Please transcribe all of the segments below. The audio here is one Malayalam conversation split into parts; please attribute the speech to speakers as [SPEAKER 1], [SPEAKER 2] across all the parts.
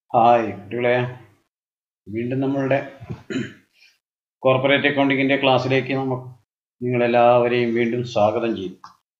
[SPEAKER 1] ഹായ് കുട്ടികളെ, വീണ്ടും നമ്മളുടെ കോർപ്പറേറ്റ് അക്കൗണ്ടിങ്ങിൻ്റെ ക്ലാസ്സിലേക്ക് നിങ്ങളെല്ലാവരെയും വീണ്ടും സ്വാഗതം ചെയ്യും.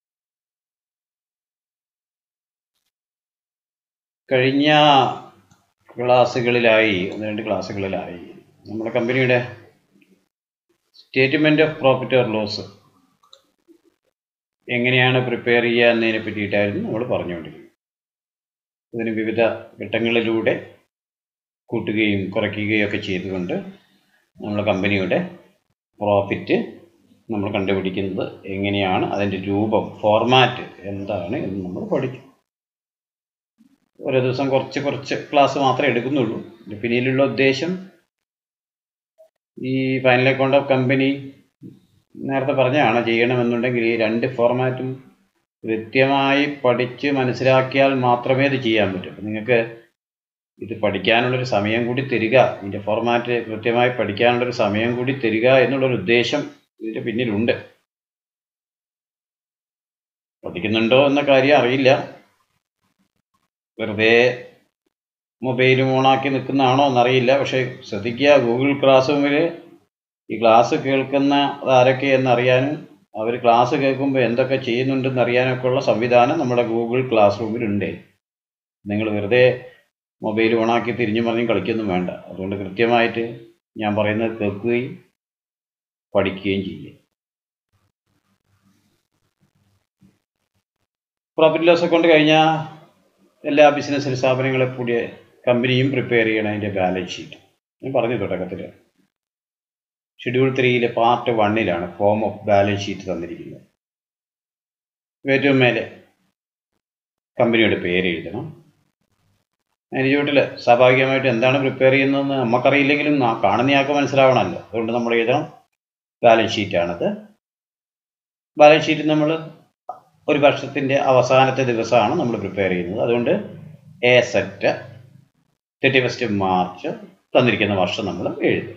[SPEAKER 1] കഴിഞ്ഞ ക്ലാസ്സുകളിലായി രണ്ട് ക്ലാസ്സുകളിലായി നമ്മുടെ കമ്പനിയുടെ statement of profit or loss എങ്ങനെയാണ് പ്രിപ്പയർ ചെയ്യുക എന്നതിനെ പറ്റിയിട്ടായിരുന്നു നമ്മൾ പറഞ്ഞുകൊണ്ടിരിക്കുന്നത്. ഇതിന് വിവിധ ഘട്ടങ്ങളിലൂടെ കൂട്ടുകയും കുറയ്ക്കുകയും ഒക്കെ ചെയ്തുകൊണ്ട് നമ്മുടെ കമ്പനിയുടെ പ്രോഫിറ്റ് നമ്മൾ കണ്ടുപിടിക്കുന്നത് എങ്ങനെയാണ്, അതിൻ്റെ രൂപം, ഫോർമാറ്റ് എന്താണ് എന്ന് നമ്മൾ പഠിച്ചു. ഓരോ ദിവസം കുറച്ച് ക്ലാസ് മാത്രമേ എടുക്കുന്നുള്ളൂ. പിന്നീടുള്ള ഉദ്ദേശം ഈ ഫൈനൽ അക്കൗണ്ട് ഓഫ് കമ്പനി നേരത്തെ പറഞ്ഞാണ്, ചെയ്യണമെന്നുണ്ടെങ്കിൽ ഈ രണ്ട് ഫോർമാറ്റും കൃത്യമായി പഠിച്ച് മനസ്സിലാക്കിയാൽ മാത്രമേ ഇത് ചെയ്യാൻ പറ്റൂ. നിങ്ങൾക്ക് ഇത് പഠിക്കാനുള്ളൊരു സമയം കൂടി തരിക, ഇതിൻ്റെ ഫോർമാറ്റ് കൃത്യമായി പഠിക്കാനുള്ളൊരു സമയം കൂടി തരിക എന്നുള്ളൊരു ഉദ്ദേശം ഇതിൻ്റെ പിന്നിലുണ്ട്. പഠിക്കുന്നുണ്ടോ എന്ന കാര്യം അറിയില്ല, വെറുതെ മൊബൈലും ഓണാക്കി നിൽക്കുന്നതാണോ എന്നറിയില്ല. പക്ഷേ ശ്രദ്ധിക്കുക, ഗൂഗിൾ ക്ലാസ് റൂമിൽ ഈ ക്ലാസ് കേൾക്കുന്ന ആരൊക്കെ എന്നറിയാനും അവർ ക്ലാസ് കേൾക്കുമ്പോൾ എന്തൊക്കെ ചെയ്യുന്നുണ്ടെന്ന് അറിയാനൊക്കെ ഉള്ള സംവിധാനം നമ്മുടെ ഗൂഗിൾ ക്ലാസ് റൂമിലുണ്ട്. നിങ്ങൾ വെറുതെ മൊബൈൽ ഓണാക്കി തിരിഞ്ഞു പറഞ്ഞ് കളിക്കൊന്നും വേണ്ട. അതുകൊണ്ട് കൃത്യമായിട്ട് ഞാൻ പറയുന്നത് കേൾക്കുകയും പഠിക്കുകയും ചെയ്യുക. പ്രോഫിറ്റ് ലോസ് അക്കൗണ്ട് കഴിഞ്ഞാൽ എല്ലാ ബിസിനസ് സ്ഥാപനങ്ങളെ കൂടിയ കമ്പനിയും പ്രിപ്പയർ ചെയ്യണം അതിൻ്റെ ബാലൻസ് ഷീറ്റ്. ഞാൻ പറഞ്ഞു തുടക്കത്തിൽ schedule 3 part 1 form of balance sheet തന്നിരിക്കുന്നത്. ഏറ്റവും മേലെ കമ്പനിയുടെ പേര് എഴുതണം. അതിന് ചുവട്ടിൽ സ്വാഭാവികമായിട്ട് എന്താണ് പ്രിപ്പയർ ചെയ്യുന്നതെന്ന് നമുക്കറിയില്ലെങ്കിലും കാണുന്നയാൾക്ക് മനസ്സിലാവണമല്ലോ. അതുകൊണ്ട് നമ്മൾ എഴുതണം ബാലൻസ് ഷീറ്റാണത്. ബാലൻസ് ഷീറ്റ് നമ്മൾ ഒരു വർഷത്തിൻ്റെ അവസാനത്തെ ദിവസമാണ് നമ്മൾ പ്രിപ്പയർ ചെയ്യുന്നത്. അതുകൊണ്ട് സെറ്റ് 31 മാർച്ച് തന്നിരിക്കുന്ന വർഷം നമ്മൾ എഴുതും.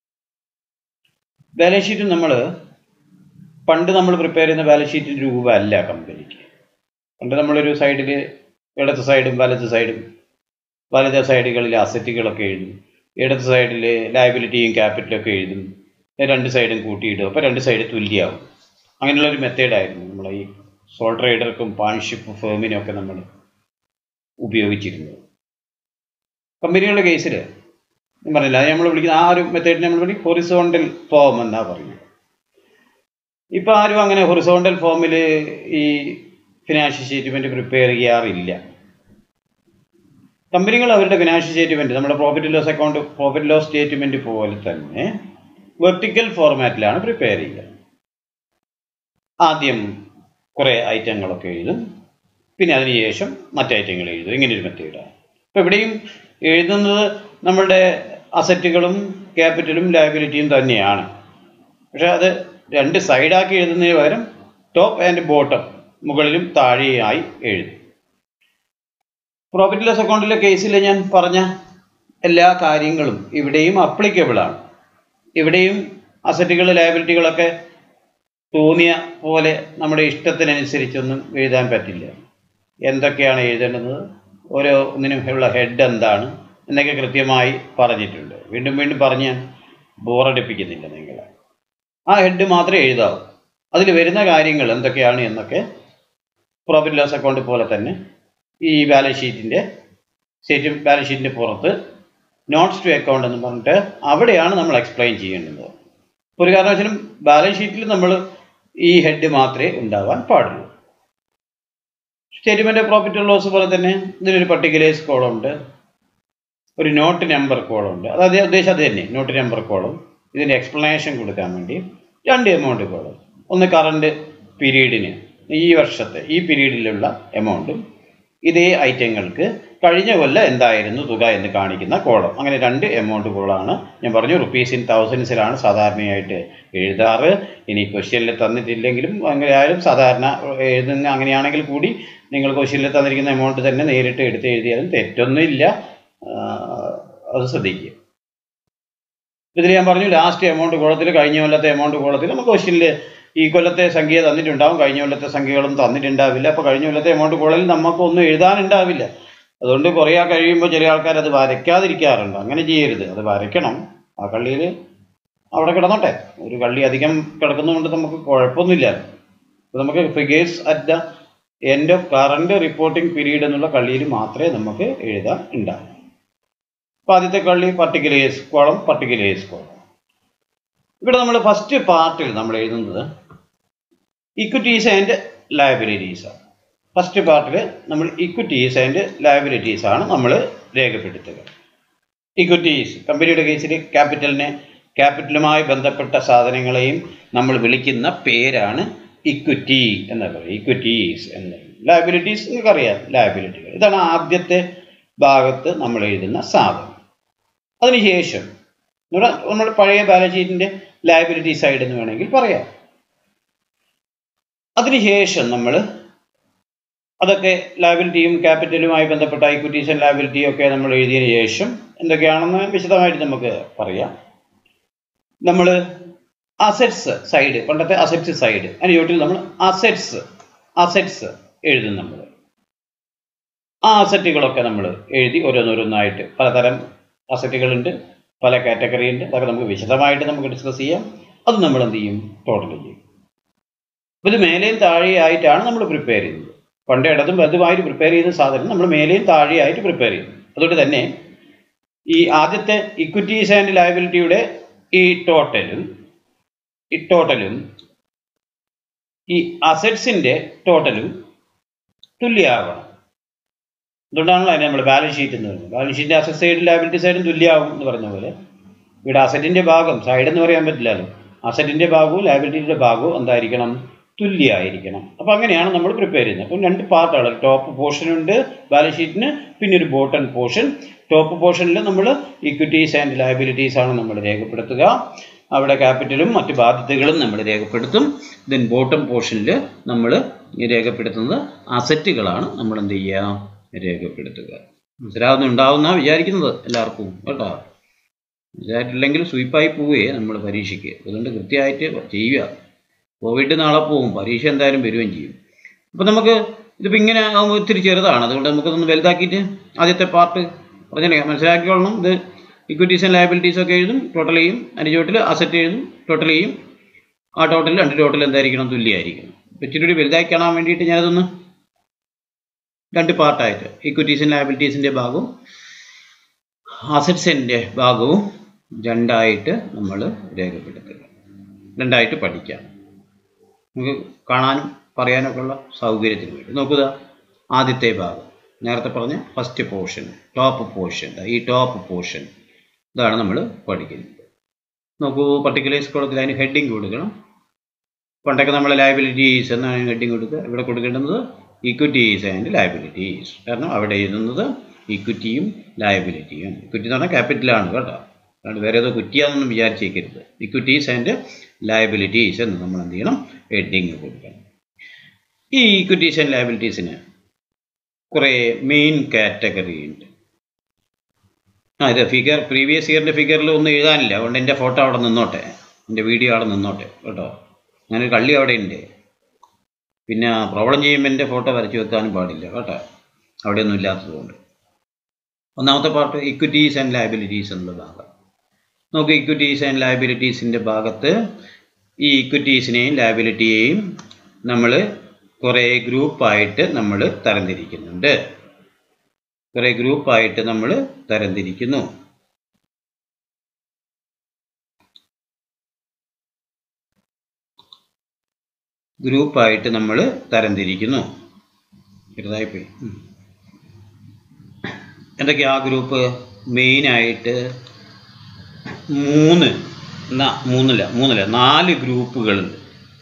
[SPEAKER 1] ബാലൻസ് ഷീറ്റ് പണ്ട് നമ്മൾ പ്രിപ്പയർ ചെയ്യുന്ന ബാലൻസ് ഷീറ്റിൻ്റെ രൂപമല്ല കമ്പനിക്ക്. പണ്ട് നമ്മളൊരു സൈഡിൽ ഇടത്ത് സൈഡും വലത് സൈഡുകളിൽ അസറ്റുകളൊക്കെ എഴുതും, ഇടത്ത് സൈഡിൽ ലയബിലിറ്റിയും ക്യാപിറ്റലൊക്കെ എഴുതും, രണ്ട് സൈഡും കൂട്ടിയിടും, അപ്പോൾ രണ്ട് സൈഡ് തുല്യമാവും. അങ്ങനെയുള്ളൊരു മെത്തേഡായിരുന്നു നമ്മൾ ഈ സോൾ ട്രേഡർക്കും പാർട്ണർഷിപ്പ് ഫേമിനും ഒക്കെ നമ്മൾ ഉപയോഗിച്ചിരുന്നത്. കമ്പനികളുടെ കേസിൽ ഞാൻ പറഞ്ഞില്ല, നമ്മൾ വിളിക്കുന്ന ആ ഒരു മെത്തേഡിനെ നമ്മൾ വിളിക്കും ഹൊറിസോണ്ടൽ ഫോം എന്നാണ് പറയുന്നത്. ഇപ്പോൾ ആരും അങ്ങനെ ഹൊറിസോണ്ടൽ ഫോമിൽ ഈ ഫിനാൻഷ്യൽ സ്റ്റേറ്റ്മെൻറ്റ് പ്രിപ്പയർ ചെയ്യാറില്ല. കമ്പനികൾ അവരുടെ ഫിനാൻഷ്യൽ സ്റ്റേറ്റ്മെൻറ്റ് നമ്മുടെ profit loss account, profit loss statement പോലെ തന്നെ വെർട്ടിക്കൽ ഫോർമാറ്റിലാണ് പ്രിപ്പയർ ചെയ്യുക. ആദ്യം കുറേ ഐറ്റങ്ങളൊക്കെ എഴുതും, പിന്നെ അതിനുശേഷം മറ്റ് ഐറ്റങ്ങൾ എഴുതും. ഇങ്ങനെയൊരു മെത്തേഡാണ്. ഇപ്പോൾ ഇവിടെയും എഴുതുന്നത് നമ്മളുടെ അസറ്റുകളും ക്യാപിറ്റലും ലയബിലിറ്റിയും തന്നെയാണ്. പക്ഷെ അത് രണ്ട് സൈഡാക്കി എഴുതുന്നതിന് പകരം ടോപ്പ് ആൻഡ് ബോട്ടം, മുകളിലും താഴെയായി എഴുതും. പ്രോഫിറ്റ് ലോസ് അക്കൗണ്ടിലെ കേസിൽ ഞാൻ പറഞ്ഞ എല്ലാ കാര്യങ്ങളും ഇവിടെയും അപ്ലിക്കബിളാണ്. ഇവിടെയും അസറ്റുകൾ ലയബിലിറ്റികളൊക്കെ തോന്നിയ പോലെ നമ്മുടെ ഇഷ്ടത്തിനനുസരിച്ചൊന്നും എഴുതാൻ പറ്റില്ല. എന്തൊക്കെയാണ് എഴുതേണ്ടത്, ഓരോന്നിനും ഉള്ള ഹെഡ് എന്താണ് എന്നൊക്കെ കൃത്യമായി പറഞ്ഞിട്ടുണ്ട്. വീണ്ടും പറഞ്ഞ് ഞാൻ ബോറടിപ്പിക്കുന്നില്ല നിങ്ങളെ. ആ ഹെഡ് മാത്രമേ എഴുതാവൂ. അതിൽ വരുന്ന കാര്യങ്ങൾ എന്തൊക്കെയാണ് എന്നൊക്കെ പ്രോഫിറ്റ് ലോസ് അക്കൗണ്ട് പോലെ തന്നെ ഈ ബാലൻസ് ഷീറ്റിൻ്റെ പുറത്ത് നോട്ട്സ് ടു അക്കൗണ്ട് എന്ന് പറഞ്ഞിട്ട് അവിടെയാണ് നമ്മൾ എക്സ്പ്ലെയിൻ ചെയ്യേണ്ടത്. ഒരു കാരണവശാലും ബാലൻസ് ഷീറ്റിൽ നമ്മൾ ഈ ഹെഡ് മാത്രമേ ഉണ്ടാവാൻ പാടുള്ളൂ. സ്റ്റേറ്റ്മെൻറ്റ് ഓഫ് പ്രോഫിറ്റ് ലോസ് പോലെ തന്നെ ഇതിനൊരു പർട്ടിക്കുലേഴ്സ് കോളം ഉണ്ട്, ഒരു നോട്ട് നമ്പർ കോളം ഉണ്ട്. അത് ഉദ്ദേശം അത് തന്നെ, നോട്ട് നമ്പർ കോളം. ഇതിൻ്റെ എക്സ്പ്ലനേഷൻ കൊടുക്കാൻ വേണ്ടി രണ്ട് എമൗണ്ട് കോളം. ഒന്ന് കറണ്ട് പീരീഡിന്, ഈ വർഷത്തെ ഈ പീരീഡിലുള്ള എമൗണ്ടും ഇതേ ഐറ്റങ്ങൾക്ക് കഴിഞ്ഞ കൊല്ലം എന്തായിരുന്നു തുക എന്ന് കാണിക്കുന്ന കോളം. അങ്ങനെ രണ്ട് എമൗണ്ട് കോളാണ്. ഞാൻ പറഞ്ഞു റുപ്പീസ് ഇൻ തൗസൻഡ്സിലാണ് സാധാരണയായിട്ട് എഴുതാറ്. ഇനി ക്വസ്റ്റ്യനിൽ തന്നിട്ടില്ലെങ്കിലും അങ്ങനെയായാലും സാധാരണ എഴുതുന്ന അങ്ങനെയാണെങ്കിൽ കൂടി നിങ്ങൾ ക്വസ്റ്റ്യനിൽ തന്നിരിക്കുന്ന എമൗണ്ട് തന്നെ നേരിട്ട് എടുത്ത് എഴുതിയാലും തെറ്റൊന്നുമില്ല. അത് ശ്രദ്ധിക്കുക. ഇതിൽ ഞാൻ പറഞ്ഞു ലാസ്റ്റ് എമൗണ്ട് കോളത്തിൽ, കഴിഞ്ഞ കൊല്ലത്തെ എമൗണ്ട് കോളത്തിൽ നമുക്ക് ക്വസ്റ്റ്യനിൽ ഈ കൊല്ലത്തെ സംഖ്യ തന്നിട്ടുണ്ടാവും, കഴിഞ്ഞ കൊല്ലത്തെ സംഖ്യകളും തന്നിട്ടുണ്ടാവില്ല. അപ്പോൾ കഴിഞ്ഞ കൊല്ലത്തെ എമൗണ്ട് കോളത്തിൽ നമുക്കൊന്നും എഴുതാനുണ്ടാവില്ല. അതുകൊണ്ട് കുറേ കഴിയുമ്പോൾ ചില ആൾക്കാർ അത് വരയ്ക്കാതിരിക്കാറുണ്ട്. അങ്ങനെ ചെയ്യരുത്, അത് വരയ്ക്കണം. ആ കള്ളിയിൽ അവിടെ കിടന്നോട്ടെ. ഒരു കള്ളി അധികം കിടക്കുന്നതുകൊണ്ട് നമുക്ക് കുഴപ്പമൊന്നുമില്ല. നമുക്ക് figures at the end of current reporting period എന്നുള്ള കള്ളിയിൽ മാത്രമേ നമുക്ക് എഴുതാൻ ഉണ്ടാവും. അപ്പോൾ ആദ്യത്തെ കള്ളി പർട്ടിക്കുലേഴ്സ് കോളം, പർട്ടിക്കുലേഴ്സ് കോളം. ഇവിടെ നമ്മൾ ഫസ്റ്റ് പാർട്ടിൽ നമ്മൾ എഴുതുന്നത് ഇക്വിറ്റീസ് ആൻഡ് ലയബിലിറ്റീസ് ആണ്. ഫസ്റ്റ് പാർട്ടിൽ നമ്മൾ ഇക്വിറ്റീസ് ആൻഡ് ലയബിലിറ്റീസ് ആണ് നമ്മൾ രേഖപ്പെടുത്തുക. ഇക്വിറ്റീസ്, കമ്പനിയുടെ കേസിൽ ക്യാപിറ്റലുമായി ബന്ധപ്പെട്ട സാധനങ്ങളെയും നമ്മൾ വിളിക്കുന്ന പേരാണ് ഇക്വിറ്റി എന്ന് പറയുന്നത്. ഇക്വിറ്റീസ് എന്ന്. ലയബിലിറ്റീസ് നിങ്ങൾക്കറിയാം, ലയബിലിറ്റികൾ. ഇതാണ് ആദ്യത്തെ ഭാഗത്ത് നമ്മൾ എഴുതുന്ന സാധനം. അതിനുശേഷം നമ്മൾ പഴയ ബാലൻസ് ഷീറ്റിൻ്റെ ലയബിലിറ്റി സൈഡ് എന്ന് വേണമെങ്കിൽ പറയാം. അതിനുശേഷം നമ്മൾ അതൊക്കെ ലയബിലിറ്റിയും ക്യാപിറ്റലുമായി ബന്ധപ്പെട്ട ഇക്വിറ്റീസ് ആൻഡ് ലയബിലിറ്റിയും ഒക്കെ നമ്മൾ എഴുതിയതിന് ശേഷം എന്തൊക്കെയാണെന്ന് വിശദമായിട്ട് നമുക്ക് പറയാം. നമ്മൾ അസറ്റ്സ് സൈഡ്, പണ്ടത്തെ അസറ്റ്സ് സൈഡ്, അതിന് ചോട്ടിൽ നമ്മൾ അസറ്റ്സ് എഴുതും. നമ്മൾ ആ അസറ്റുകളൊക്കെ നമ്മൾ എഴുതി ഓരോന്നോരോന്നായിട്ട്. പലതരം അസറ്റുകളുണ്ട്, പല കാറ്റഗറി ഉണ്ട്. അതൊക്കെ നമുക്ക് വിശദമായിട്ട് നമുക്ക് ഡിസ്കസ് ചെയ്യാം. അത് നമ്മൾ എന്ത് ചെയ്യും? ടോട്ടൽ ചെയ്യും. അപ്പോൾ ഇത് മേലെയും താഴെയായിട്ടാണ് നമ്മൾ പ്രിപ്പയർ ചെയ്യുന്നത്. പണ്ട് ഇടതും വലതുമായിട്ട് പ്രിപ്പയർ ചെയ്ത സാധനം നമ്മൾ മേലെയും താഴെയായിട്ട് പ്രിപ്പയർ ചെയ്യും. അതുകൊണ്ട് തന്നെ ഈ ആദ്യത്തെ ഇക്വിറ്റീസ് ആൻഡ് ലയബിലിറ്റിയുടെ ഈ ടോട്ടലും ഈ അസറ്റ്സിൻ്റെ ടോട്ടലും തുല്യമാകണം. അതുകൊണ്ടാണല്ലോ അതിനെ നമ്മൾ ബാലൻസ് ഷീറ്റ് എന്ന് പറയുന്നത്. ബാലൻസ് ഷീറ്റിൻ്റെ അസറ്റ് സൈഡും ലയബിലിറ്റി സൈഡും തുല്യമാകും എന്ന് പറഞ്ഞ പോലെ ഇവിടെ അസറ്റിൻ്റെ ഭാഗം, സൈഡ് എന്ന് പറയാൻ പറ്റില്ലല്ലോ, അസറ്റിൻ്റെ ഭാഗവും ലയബിലിറ്റിയുടെ ഭാഗവും എന്തായിരിക്കണം? തുല്യമായിരിക്കണം. അപ്പോൾ അങ്ങനെയാണ് നമ്മൾ പ്രിപ്പയർ ചെയ്യുന്നത്. അപ്പം രണ്ട് പാർട്ടാണ്. ടോപ്പ് പോർഷൻ ഉണ്ട് ബാലൻസ് ഷീറ്റിന്, പിന്നെ ഒരു ബോട്ടം പോർഷൻ. ടോപ്പ് പോർഷനിൽ നമ്മൾ ഇക്വിറ്റീസ് ആൻഡ് ലയബിലിറ്റീസ് ആണ് നമ്മൾ രേഖപ്പെടുത്തുക. അവിടെ ക്യാപിറ്റലും മറ്റു ബാധ്യതകളും നമ്മൾ രേഖപ്പെടുത്തും. ദെൻ ബോട്ടം പോർഷനിൽ നമ്മൾ രേഖപ്പെടുത്തുന്നത് അസറ്റുകളാണ് നമ്മൾ എന്ത് ചെയ്യുക? രേഖപ്പെടുത്തുക. മനസ്സിലാവുന്നുണ്ടാവുന്ന വിചാരിക്കുന്നത് എല്ലാവർക്കും കേട്ടോ. മനസ്സിലായിട്ടില്ലെങ്കിൽ സ്വീപ്പായി പോവുകയെ നമ്മൾ പരീക്ഷയ്ക്ക്. അതുകൊണ്ട് കൃത്യമായിട്ട് ചെയ്യുക. കോവിഡ് നാളെ പോവും, പരീക്ഷ എന്തായാലും വരികയും ചെയ്യും. അപ്പോൾ നമുക്ക് ഇതിപ്പോൾ ഇങ്ങനെ ആകുമ്പോൾ ഇത്തിരി ചെറുതാണ്. അതുകൊണ്ട് നമുക്കൊന്ന് വലുതാക്കിയിട്ട് ആദ്യത്തെ പാർട്ട് പറഞ്ഞാൽ മനസ്സിലാക്കിക്കൊള്ളണം. ഇത് ഇക്വിറ്റീസ് ആൻഡ് ലയബിലിറ്റീസ് ഒക്കെ എഴുതും, ടോട്ടൽ ചെയ്യും. അതിൻ്റെ ചോട്ടിൽ അസറ്റ് എഴുതും, ടോട്ടൽ ചെയ്യും. ആ ടോട്ടൽ രണ്ട് ടോട്ടൽ എന്തായിരിക്കണം? തുല്യമായിരിക്കണം. ഇച്ചിരി കൂടി വലുതാക്കി കാണാൻ വേണ്ടിയിട്ട് ഞാനതൊന്ന് രണ്ട് പാർട്ടായിട്ട് ഇക്വിറ്റീസ് ആൻഡ് ലയബിലിറ്റീസിൻ്റെ ഭാഗവും അസറ്റ്സിൻ്റെ ഭാഗവും രണ്ടായിട്ട് നമ്മൾ രേഖപ്പെടുത്തുക. രണ്ടായിട്ട് പഠിക്കാം. നമുക്ക് കാണാനും പറയാനൊക്കെ ഉള്ള സൗകര്യത്തിന് വേണ്ടി നോക്കുക. ആദ്യത്തെ ഭാഗം നേരത്തെ പറഞ്ഞ ഫസ്റ്റ് പോർഷൻ, ടോപ്പ് പോർഷൻ. ഈ ടോപ്പ് പോർഷൻ ഇതാണ് നമ്മൾ പഠിക്കുന്നത്. നോക്കൂ, പർട്ടിക്കുലേഴ്സ് കോളത്തിൽ അതിന് ഹെഡിങ് കൊടുക്കണം. പണ്ടൊക്കെ നമ്മൾ ലയബിലിറ്റീസ് എന്നാണ് ഹെഡിങ് കൊടുക്കുക. ഇവിടെ കൊടുക്കേണ്ടുന്നത് ഇക്വിറ്റീസ് ആൻഡ് ലയബിലിറ്റീസ്. കാരണം അവിടെ എഴുതുന്നത് ഇക്വിറ്റിയും ലയബിലിറ്റിയും. ഇക്വിറ്റി എന്ന് പറഞ്ഞാൽ ക്യാപിറ്റലാണ് കേട്ടോ. അതുകൊണ്ട് വേറെ ഏതോ കുറ്റിയാണെന്നൊന്നും വിചാരിച്ചേക്കരുത്. ഇക്വിറ്റീസ് ആൻഡ് ലയബിലിറ്റീസ് എന്ന് നമ്മൾ എന്ത് ചെയ്യണം? ഹെഡിങ് കൊടുക്കണം. ഈ ഇക്വിറ്റീസ് ആൻഡ് ലയബിലിറ്റീസിന് കുറേ മെയിൻ കാറ്റഗറി ഉണ്ട്. ഇത് ഫിഗർ പ്രീവിയസ് ഇയറിൻ്റെ ഫിഗറിൽ ഒന്നും എഴുതാനില്ല. അതുകൊണ്ട് എൻ്റെ ഫോട്ടോ അവിടെ നിന്നോട്ടെ, എൻ്റെ വീഡിയോ അവിടെ നിന്നോട്ടെ കേട്ടോ. അങ്ങനെ കള്ളി അവിടെ ഉണ്ട്. പിന്നെ പ്രോബ്ലം ചെയ്യുമ്പോൾ എൻ്റെ ഫോട്ടോ വരച്ച് വെക്കാനും പാടില്ല കേട്ടോ, അവിടെയൊന്നും ഇല്ലാത്തതുകൊണ്ട്. ഒന്നാമത്തെ പാർട്ട് ഇക്വിറ്റീസ് ആൻഡ് ലയബിലിറ്റീസ് എന്നുള്ള ഭാഗം. നമുക്ക് ഇക്വിറ്റീസ് ആൻഡ് ലയബിലിറ്റീസിൻ്റെ ഭാഗത്ത് ഈ ഇക്വിറ്റീസിനെയും ലയബിലിറ്റിയെയും നമ്മൾ കുറേ ഗ്രൂപ്പായിട്ട് നമ്മൾ തരംതിരിക്കുന്നുണ്ട്. കുറേ ഗ്രൂപ്പായിട്ട് നമ്മൾ തരംതിരിക്കുന്നു. ഗ്രൂപ്പായിട്ട് നമ്മൾ തരംതിരിക്കുന്നു. ചെറുതായിപ്പോയി. എന്തൊക്കെയാ ആ ഗ്രൂപ്പ്? മെയിനായിട്ട് നാല് ഗ്രൂപ്പുകളുണ്ട്.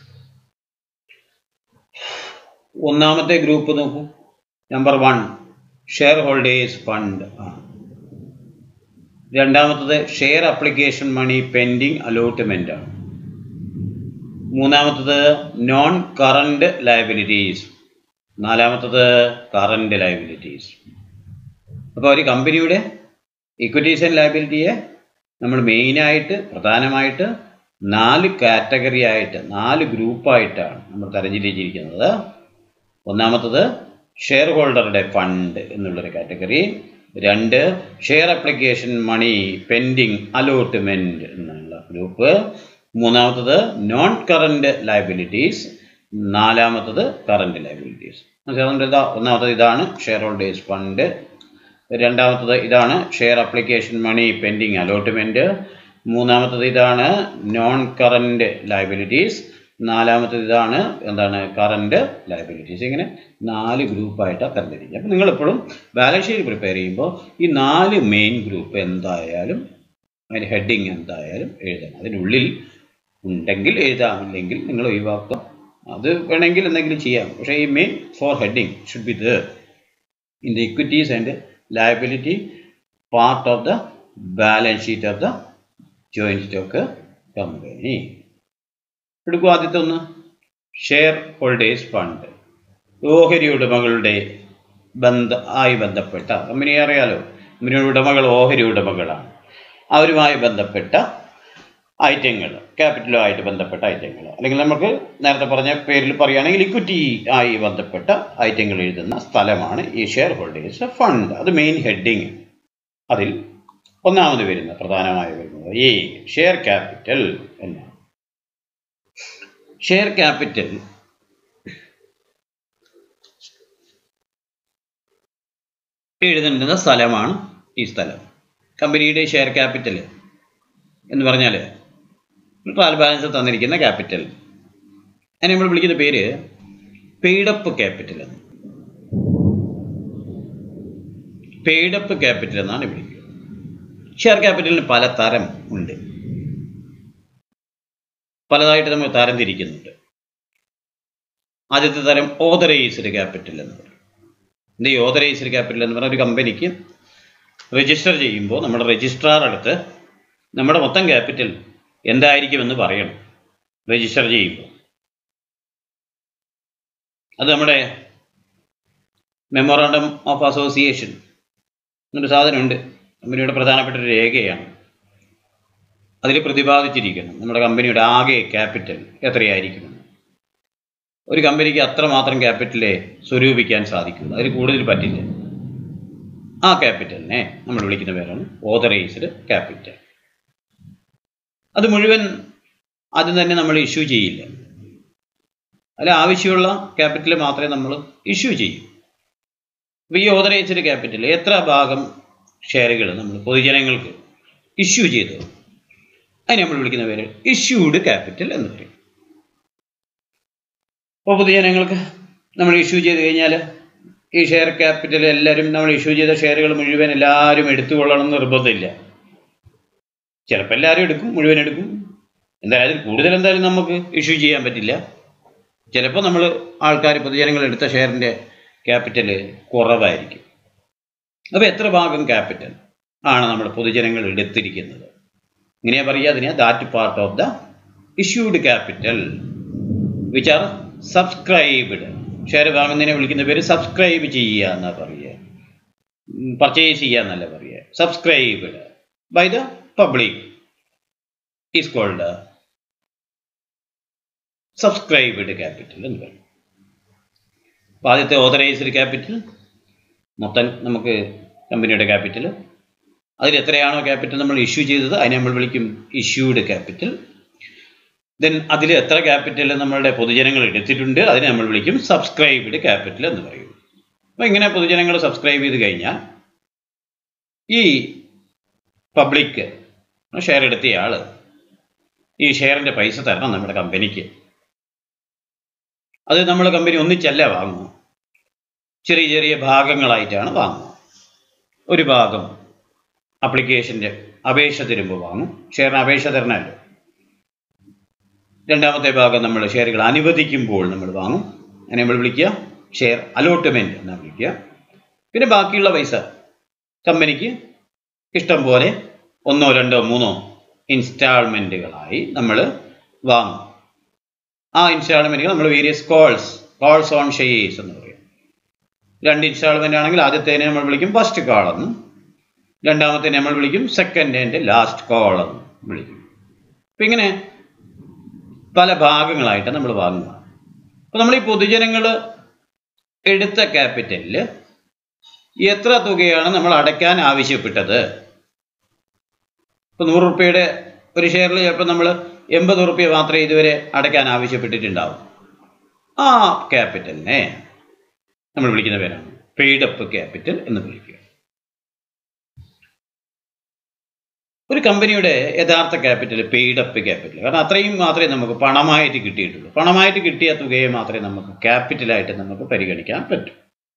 [SPEAKER 1] ഒന്നാമത്തെ ഗ്രൂപ്പ് നോക്കൂ, നമ്പർ 1 ഷെയർ ഹോൾഡേഴ്സ് ഫണ്ട് ആണ്. രണ്ടാമത്തത് share application money pending allotment ആണ്. മൂന്നാമത്തത് നോൺ കറണ്ട് ലയബിലിറ്റീസ്. നാലാമത്തത് കറണ്ട് ലയബിലിറ്റീസ്. അപ്പോൾ ഒരു കമ്പനിയുടെ ഇക്വിറ്റീസ് ആൻഡ് ലയബിലിറ്റിയെ നമ്മൾ മെയിനായിട്ട് പ്രധാനമായിട്ട് 4 കാറ്റഗറി ആയിട്ട് 4 ഗ്രൂപ്പായിട്ടാണ് നമ്മൾ തരംതിരിച്ചിരിക്കുന്നത്. ഒന്നാമത്തത് ഷെയർ ഹോൾഡറുടെ ഫണ്ട് എന്നുള്ളൊരു category. 2 share application money pending allotment എന്നുള്ള ഗ്രൂപ്പ്. 3-ാമത്തത് നോൺ കറന്റ് ലയബിലിറ്റീസ്. 4-ാമത്തത് കറന്റ് ലയബിലിറ്റീസ്. ഒന്നാമത്തത് ഇതാണ് ഷെയർ ഹോൾഡേഴ്സ് ഫണ്ട്. 2-ാമത്തത് ഇതാണ് share application money pending allotment. 3-ാമത്തത് ഇതാണ് നോൺ കറന്റ് ലയബിലിറ്റീസ്. 4-ാമത്തത് ഇതാണ് എന്താണ് കറന്റ് ലയബിലിറ്റീസ്. ഇങ്ങനെ 4 ഗ്രൂപ്പായിട്ടാണ് തരംതിരിക്കുക. അപ്പോൾ നിങ്ങളെപ്പോഴും ബാലൻസ് ഷീറ്റ് പ്രിപ്പയർ ചെയ്യുമ്പോൾ ഈ 4 മെയിൻ ഗ്രൂപ്പ് എന്തായാലും അതിൻ്റെ ഹെഡിങ് എന്തായാലും എഴുതണം. അതിനുള്ളിൽ ഉണ്ടെങ്കിൽ എഴുതാമില്ലെങ്കിൽ നിങ്ങൾ ഒഴിവാക്കുക. അത് വേണമെങ്കിൽ എന്തെങ്കിലും ചെയ്യാം. പക്ഷേ ഈ main 4 heading should be there in the equities and liability part of the balance sheet of the joint stock company. എടുക്കുക. ആദ്യത്തെ ഒന്ന് ഷെയർ ഹോൾഡേഴ്സ് ഫണ്ട്. ഓഹരി ഉടമകളുടെ ബന്ധപ്പെട്ട കമ്പനിയെ അറിയാലോ, കമ്പനിയുടെ ഉടമകൾ ഓഹരി ഉടമകളാണ്. അവരുമായി ബന്ധപ്പെട്ട ഐറ്റങ്ങൾ, ക്യാപിറ്റലുമായിട്ട് ബന്ധപ്പെട്ട ഐറ്റങ്ങൾ, അല്ലെങ്കിൽ നമുക്ക് നേരത്തെ പറഞ്ഞ പേരിൽ പറയുകയാണെങ്കിൽ ഇക്വിറ്റി ആയി ബന്ധപ്പെട്ട ഐറ്റങ്ങൾ എഴുതുന്ന സ്ഥലമാണ് ഈ ഷെയർ ഹോൾഡേഴ്സ് ഫണ്ട്. അത് മെയിൻ ഹെഡിങ്. അതിൽ ഒന്നാമത് വരുന്ന പ്രധാനമായി വരുന്നത് ഈ ഷെയർ ക്യാപിറ്റൽ എന്നാണ്. ഷെയർ ക്യാപിറ്റൽ എഴുതേണ്ടുന്ന സ്ഥലമാണ് ഈ സ്ഥലം. കമ്പനിയുടെ ഷെയർ ക്യാപിറ്റൽ എന്ന് പറഞ്ഞാൽ ട്രയൽ ബാലൻസ് തന്നിരിക്കുന്ന ക്യാപിറ്റൽ. അതിനെ നമ്മൾ വിളിക്കുന്ന പേര് പെയ്ഡപ്പ് ക്യാപിറ്റൽ എന്ന്. പെയ്ഡപ്പ് ക്യാപിറ്റൽ എന്നാണ് വിളിക്കുക. ഷെയർ ക്യാപിറ്റലിന് പല തരം ഉണ്ട്, പലതായിട്ട് നമ്മൾ തരം തിരിക്കുന്നുണ്ട്. ആദ്യത്തെ തരം ഓതറൈസ്ഡ് ക്യാപിറ്റൽ എന്ന് പറയും. ഈ ഓതറൈസ്ഡ് ക്യാപിറ്റൽ എന്ന് പറഞ്ഞാൽ ഒരു കമ്പനിക്ക് രജിസ്റ്റർ ചെയ്യുമ്പോൾ നമ്മുടെ രജിസ്ട്രാർ അടുത്ത് നമ്മുടെ മൊത്തം ക്യാപിറ്റൽ എന്തായിരിക്കുമെന്ന് പറയണം രജിസ്റ്റർ ചെയ്യുമ്പോൾ. അത് നമ്മുടെ മെമ്മോറാണ്ടം ഓഫ് അസോസിയേഷൻ എന്നൊരു സാധനമുണ്ട്, കമ്പനിയുടെ പ്രധാനപ്പെട്ട ഒരു രേഖയാണ്. അതിൽ പ്രതിപാദിച്ചിരിക്കണം നമ്മുടെ കമ്പനിയുടെ ആകെ ക്യാപിറ്റൽ എത്രയായിരിക്കുമെന്ന്. ഒരു കമ്പനിക്ക് അത്രമാത്രം ക്യാപിറ്റലെ സ്വരൂപിക്കാൻ സാധിക്കുള്ളൂ, അതിൽ കൂടുതൽ പറ്റില്ല. ആ ക്യാപിറ്റലിനെ നമ്മൾ വിളിക്കുന്ന പേരാണ് ഓതറൈസ്ഡ് ക്യാപിറ്റൽ. അത് മുഴുവൻ ആദ്യം തന്നെ നമ്മൾ ഇഷ്യൂ ചെയ്യില്ല. അതിൽ ആവശ്യമുള്ള ക്യാപിറ്റൽ മാത്രമേ നമ്മൾ ഇഷ്യൂ ചെയ്യൂ. അപ്പോൾ ഈ ഓതറൈസ്ഡ് ക്യാപിറ്റൽ എത്ര ഭാഗം ഷെയറുകൾ നമ്മൾ പൊതുജനങ്ങൾക്ക് ഇഷ്യൂ ചെയ്തു, അതിനെ നമ്മൾ വിളിക്കുന്ന പേര് ഇഷ്യൂഡ് ക്യാപിറ്റൽ എന്ന് പറയും. അപ്പോൾ പൊതുജനങ്ങൾക്ക് നമ്മൾ ഇഷ്യൂ ചെയ്ത് കഴിഞ്ഞാൽ ഈ ഷെയർ ക്യാപിറ്റൽ എല്ലാവരും നമ്മൾ ഇഷ്യൂ ചെയ്ത ഷെയറുകൾ മുഴുവൻ എല്ലാവരും എടുത്തുകൊള്ളണം എന്ന് നിർബന്ധമില്ല. ചിലപ്പോൾ എല്ലാവരും എടുക്കും, മുഴുവൻ എടുക്കും. എന്തായാലും കൂടുതൽ എന്തായാലും നമുക്ക് ഇഷ്യൂ ചെയ്യാൻ പറ്റില്ല. ചിലപ്പോൾ നമ്മൾ ആൾക്കാർ പൊതുജനങ്ങൾ എടുത്ത ഷെയറിൻ്റെ ക്യാപിറ്റൽ കുറവായിരിക്കും. അപ്പോൾ എത്ര ഭാഗം ക്യാപിറ്റൽ ആണ് നമ്മൾ പൊതുജനങ്ങൾ എടുത്തിരിക്കുന്നത്, ഇങ്ങനെയാ പറയുക അതിനെ that part of the issued capital which are subscribed. Share വാങ്ങുന്നതിനെ വിളിക്കുന്ന പേര് സബ്സ്ക്രൈബ് ചെയ്യുക എന്നാണ് പറയുക, പർച്ചേസ് ചെയ്യുക എന്നല്ല പറയുക. Subscribed by the public is called subscribed capital എന്ന് പറയും. അപ്പോൾ ആദ്യത്തെ ഓതറൈസ്ഡ് ക്യാപിറ്റൽ മൊത്തം നമുക്ക് കമ്പനിയുടെ ക്യാപിറ്റൽ, അതിൽ എത്രയാണോ ക്യാപിറ്റൽ നമ്മൾ ഇഷ്യൂ ചെയ്തത് അതിനെ നമ്മൾ വിളിക്കും ഇഷ്യൂഡ് ക്യാപിറ്റൽ. ദെൻ അതിൽ എത്ര ക്യാപിറ്റൽ നമ്മളുടെ പൊതുജനങ്ങൾ എടുത്തിട്ടുണ്ട് അതിനെ നമ്മൾ വിളിക്കും സബ്സ്ക്രൈബ്ഡ് ക്യാപിറ്റൽ എന്ന് പറയും. അപ്പോൾ ഇങ്ങനെ പൊതുജനങ്ങൾ സബ്സ്ക്രൈബ് ചെയ്ത് കഴിഞ്ഞാൽ ഈ പബ്ലിക് ഷെയർ എടുത്തയാൾ ഈ ഷെയറിൻ്റെ പൈസ തരണം നമ്മുടെ കമ്പനിക്ക്. അത് നമ്മൾ കമ്പനി ഒന്നിച്ചല്ല വാങ്ങുക, ചെറിയ ചെറിയ ഭാഗങ്ങളായിട്ടാണ് വാങ്ങുക. ഒരു ഭാഗം അപ്ലിക്കേഷൻ്റെ അപേക്ഷ തരുമ്പോൾ വാങ്ങും, ഷെയറിന് അപേക്ഷ തരണമല്ലോ. രണ്ടാമത്തെ ഭാഗം നമ്മൾ ഷെയറുകൾ അനുവദിക്കുമ്പോൾ നമ്മൾ വാങ്ങും, അതിനെ നമ്മൾ വിളിക്കുക ഷെയർ അലോട്ട്മെൻറ്റ് എന്നാണ് വിളിക്കുക. പിന്നെ ബാക്കിയുള്ള പൈസ കമ്പനിക്ക് ഇഷ്ടം പോലെ 1, 2, 3 ഇൻസ്റ്റാൾമെൻറ്റുകളായി നമ്മൾ വാങ്ങും. ആ ഇൻസ്റ്റാൾമെൻറ്റുകൾ നമ്മൾ വേരിയസ് കോൾസ് ഓൺ ഷെയർസ് എന്ന് പറയും. 2 ഇൻസ്റ്റാൾമെൻ്റ് ആണെങ്കിൽ ആദ്യത്തേനെ നമ്മൾ വിളിക്കും ഫസ്റ്റ് കോൾ എന്നും, രണ്ടാമത്തേനെ നമ്മൾ വിളിക്കും സെക്കൻഡ് ആൻഡ് ലാസ്റ്റ് കോൾ എന്നും വിളിക്കും. അപ്പം ഇങ്ങനെ പല ഭാഗങ്ങളായിട്ട് നമ്മൾ വാങ്ങുക. അപ്പോൾ നമ്മൾ ഈ പൊതുജനങ്ങൾ എടുത്ത ക്യാപിറ്റലിൽ എത്ര തുകയാണ് നമ്മൾ അടയ്ക്കാൻ ആവശ്യപ്പെട്ടത്? ഇപ്പോൾ 100 രൂപയുടെ ഒരു ഷെയറിൽ ചിലപ്പോൾ നമ്മൾ 80 രൂപ മാത്രമേ ഇതുവരെ അടയ്ക്കാൻ ആവശ്യപ്പെട്ടിട്ടുണ്ടാവും. ആ ക്യാപിറ്റലിനെ നമ്മൾ വിളിക്കുന്ന പേരാണ് പെയ്ഡ് അപ്പ് ക്യാപിറ്റൽ എന്ന് വിളിക്കുക. ഒരു കമ്പനിയുടെ യഥാർത്ഥ ക്യാപിറ്റൽ പെയ്ഡ് അപ്പ് ക്യാപിറ്റൽ. കാരണം അത്രയും മാത്രമേ നമുക്ക് പണമായിട്ട് കിട്ടിയിട്ടുള്ളൂ. പണമായിട്ട് കിട്ടിയ തുകയെ മാത്രമേ നമുക്ക് ക്യാപിറ്റലായിട്ട് നമുക്ക് പരിഗണിക്കാൻ പറ്റൂ.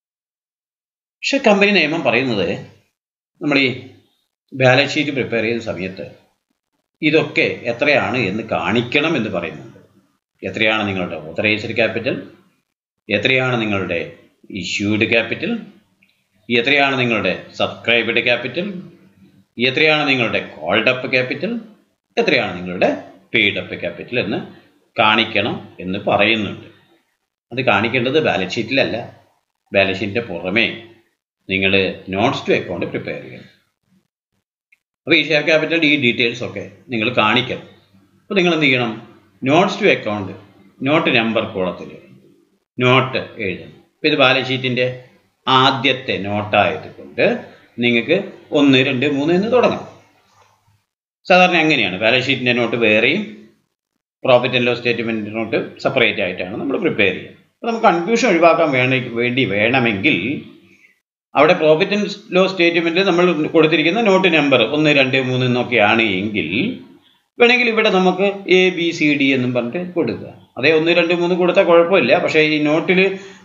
[SPEAKER 1] പക്ഷെ കമ്പനി നിയമം പറയുന്നത് നമ്മൾ ഈ ബാലൻസ് ഷീറ്റ് പ്രിപ്പയർ ചെയ്യുന്ന സമയത്ത് ഇതൊക്കെ എത്രയാണ് എന്ന് കാണിക്കണം എന്ന് പറയുന്നുണ്ട്. എത്രയാണ് നിങ്ങളുടെ ഓതറൈസ്ഡ് ക്യാപിറ്റൽ, എത്രയാണ് നിങ്ങളുടെ ഇഷ്യൂഡ് ക്യാപിറ്റൽ, എത്രയാണ് നിങ്ങളുടെ സബ്സ്ക്രൈബ്ഡ് ക്യാപിറ്റൽ, എത്രയാണ് നിങ്ങളുടെ കോൾഡ് അപ്പ് ക്യാപിറ്റൽ, എത്രയാണ് നിങ്ങളുടെ പെയ്ഡ് അപ്പ് ക്യാപിറ്റൽ എന്ന് കാണിക്കണം എന്ന് പറയുന്നുണ്ട്. അത് കാണിക്കേണ്ടത് ബാലൻസ് ഷീറ്റിലല്ല, ബാലൻസ് ഷീറ്റിൻ്റെ പുറമേ നിങ്ങൾ നോട്ട്സ് ടു അക്കൗണ്ട് പ്രിപ്പയർ ചെയ്യണം. അപ്പോൾ ഈ ഷെയർ ക്യാപിറ്റലിൻ്റെ ഈ ഡീറ്റെയിൽസ് ഒക്കെ നിങ്ങൾ കാണിക്കണം. അപ്പോൾ നിങ്ങൾ എന്ത് ചെയ്യണം? Notes to account note number കോളത്തിൽ നോട്ട് എഴുതണം. അപ്പോൾ ഇത് ബാലൻസ് ഷീറ്റിൻ്റെ ആദ്യത്തെ നോട്ടായതുകൊണ്ട് നിങ്ങൾക്ക് 1, 2, 3 എന്ന് തുടങ്ങാം. സാധാരണ അങ്ങനെയാണ്. ബാലൻസ് ഷീറ്റിൻ്റെ നോട്ട് വേറെയും പ്രോഫിറ്റ് ആൻഡ് ലോസ് സ്റ്റേറ്റ്മെൻറ്റിൻ്റെ നോട്ട് സെപ്പറേറ്റ് ആയിട്ടാണ് നമ്മൾ പ്രിപ്പയർ ചെയ്യുക. അപ്പോൾ നമുക്ക് കൺഫ്യൂഷൻ ഒഴിവാക്കാൻ വേണമെങ്കിൽ അവിടെ പ്രോഫിറ്റ് ആൻഡ് ലോസ് സ്റ്റേറ്റ്മെൻറ്റിൽ നമ്മൾ കൊടുത്തിരിക്കുന്ന നോട്ട് നമ്പർ 1, 2, 3 എന്നൊക്കെയാണ് എങ്കിൽ വേണമെങ്കിൽ ഇവിടെ നമുക്ക് ABCD എന്നും പറഞ്ഞിട്ട് കൊടുക്കുക. അതേ 1, 2, 3 കൊടുത്താൽ കുഴപ്പമില്ല. പക്ഷേ ഈ നോട്ടിൽ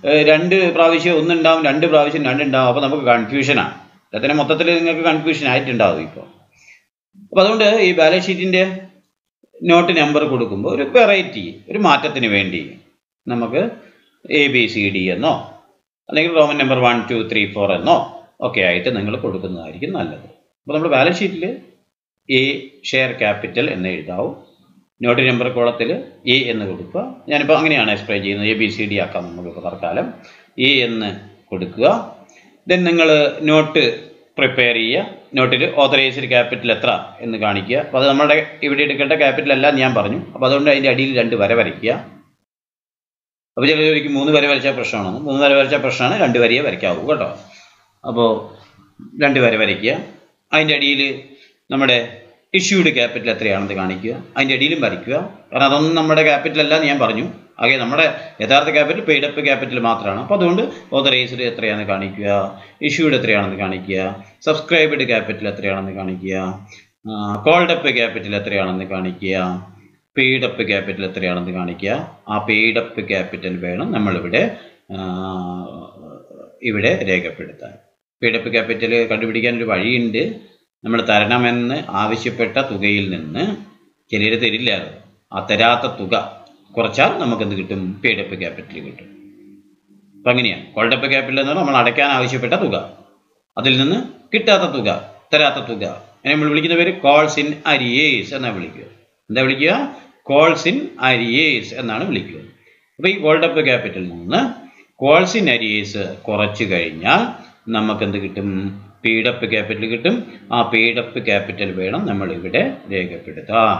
[SPEAKER 1] 2 പ്രാവശ്യം 1 ഉണ്ടാവും, 2 പ്രാവശ്യം 2 ഉണ്ടാവും. അപ്പോൾ നമുക്ക് കൺഫ്യൂഷനാണ്. അതിന് മൊത്തത്തിൽ നിങ്ങൾക്ക് കൺഫ്യൂഷൻ ആയിട്ടുണ്ടാവും ഇപ്പോൾ. അപ്പോൾ അതുകൊണ്ട് ഈ ബാലൻസ് ഷീറ്റിൻ്റെ നോട്ട് നമ്പർ കൊടുക്കുമ്പോൾ ഒരു വെറൈറ്റി, ഒരു മാറ്റത്തിന് വേണ്ടി നമുക്ക് ABCD എന്നോ അല്ലെങ്കിൽ റോമൻ നമ്പർ 1, 2, 3, 4 എന്നോ ഒക്കെ ആയിട്ട് നിങ്ങൾ കൊടുക്കുന്നതായിരിക്കും നല്ലത്. അപ്പോൾ നമ്മൾ ബാലൻസ് ഷീറ്റിൽ A ഷെയർ ക്യാപിറ്റൽ എന്ന് എഴുതാവും. നോട്ട് നമ്പർ കോളത്തിൽ A എന്ന് കൊടുക്കുക. ഞാനിപ്പോൾ അങ്ങനെയാണ് എക്സ്പ്ലെയിൻ ചെയ്യുന്നത്. ABCD ആക്കാം നമുക്കിപ്പോൾ തൽക്കാലം. A എന്ന് കൊടുക്കുക. ദെൻ നിങ്ങൾ നോട്ട് പ്രിപ്പയർ ചെയ്യുക. നോട്ടിൽ ഓതറൈസ്ഡ് ക്യാപിറ്റൽ എത്ര എന്ന് കാണിക്കുക. അപ്പോൾ അത് നമ്മുടെ ഇവിടെ എടുക്കേണ്ട ക്യാപിറ്റൽ അല്ല ഞാൻ പറഞ്ഞു. അപ്പോൾ അതുകൊണ്ട് അതിൻ്റെ അടിയിൽ 2 വര വരയ്ക്കുക. അപ്പോൾ ചിലർക്ക് 3 വര വരച്ചാൽ പ്രശ്നമാണ്. 3 വര വരച്ചാൽ പ്രശ്നമാണ്. 2 വരയെ വരയ്ക്കാവൂ കേട്ടോ. അപ്പോൾ 2 വര വരയ്ക്കുക. അതിൻ്റെ അടിയിൽ നമ്മുടെ ഇഷ്യൂഡ് ക്യാപിറ്റൽ എത്രയാണെന്ന് കാണിക്കുക. അതിൻ്റെ അടിയിലും വരയ്ക്കുക. കാരണം അതൊന്നും നമ്മുടെ ക്യാപിറ്റൽ അല്ല ഞാൻ പറഞ്ഞു. ആകെ നമ്മുടെ യഥാർത്ഥ ക്യാപിറ്റൽ പെയ്ഡ് അപ്പ് ക്യാപിറ്റൽ മാത്രമാണ്. അപ്പോൾ അതുകൊണ്ട് ഓതറൈസ്ഡ് എത്രയാണെന്ന് കാണിക്കുക, ഇഷ്യൂഡ് എത്രയാണെന്ന് കാണിക്കുക, സബ്സ്ക്രൈബ്ഡ് ക്യാപിറ്റൽ എത്രയാണെന്ന് കാണിക്കുക, കോൾഡ് അപ്പ് ക്യാപിറ്റൽ എത്രയാണെന്ന് കാണിക്കുക, പെയ്ഡ് അപ്പ് ക്യാപിറ്റൽ എത്രയാണെന്ന് കാണിക്കുക. ആ പെയ്ഡ് അപ്പ് ക്യാപിറ്റൽ വേണം നമ്മളിവിടെ രേഖപ്പെടുത്താൻ. പെയ്ഡ് അപ്പ് ക്യാപിറ്റൽ കണ്ടുപിടിക്കാൻ ഒരു വഴിയുണ്ട്. നമ്മൾ തരണമെന്ന് ആവശ്യപ്പെട്ട തുകയിൽ നിന്ന് ചിലർ തരില്ല. ആ തരാത്ത തുക കുറച്ചാൽ നമുക്ക് എന്ത് കിട്ടും? പെയ്ഡ് അപ്പ് ക്യാപിറ്റൽ കിട്ടും. അപ്പം അങ്ങനെയാണ്. കോൾഡ് അപ്പ് ക്യാപിറ്റൽ എന്ന് പറഞ്ഞാൽ നമ്മൾ അടയ്ക്കാൻ ആവശ്യപ്പെട്ട തുക, അതിൽ നിന്ന് കിട്ടാത്ത തുക, തരാത്ത തുക. അതിനെ നമ്മൾ വിളിക്കുന്ന പേര് കോൾസ് ഇൻ അരിയേഴ്സ് എന്നാണ് വിളിക്കുക. എന്താ വിളിക്കുക? കോൾസ് ഇൻ അരിയേഴ്സ് എന്നാണ് വിളിക്കുക. അപ്പോൾ ഈ കോൾഡ് അപ്പ് ക്യാപിറ്റലിൽ നിന്ന് കോൾസ് ഇൻ അരിയേഴ്സ് കുറച്ച് കഴിഞ്ഞാൽ നമുക്ക് എന്ത് കിട്ടും? പെയ്ഡ് അപ്പ് ക്യാപിറ്റൽ കിട്ടും. ആ പെയ്ഡ് അപ്പ് ക്യാപിറ്റൽ വേണം നമ്മളിവിടെ രേഖപ്പെടുത്താൻ.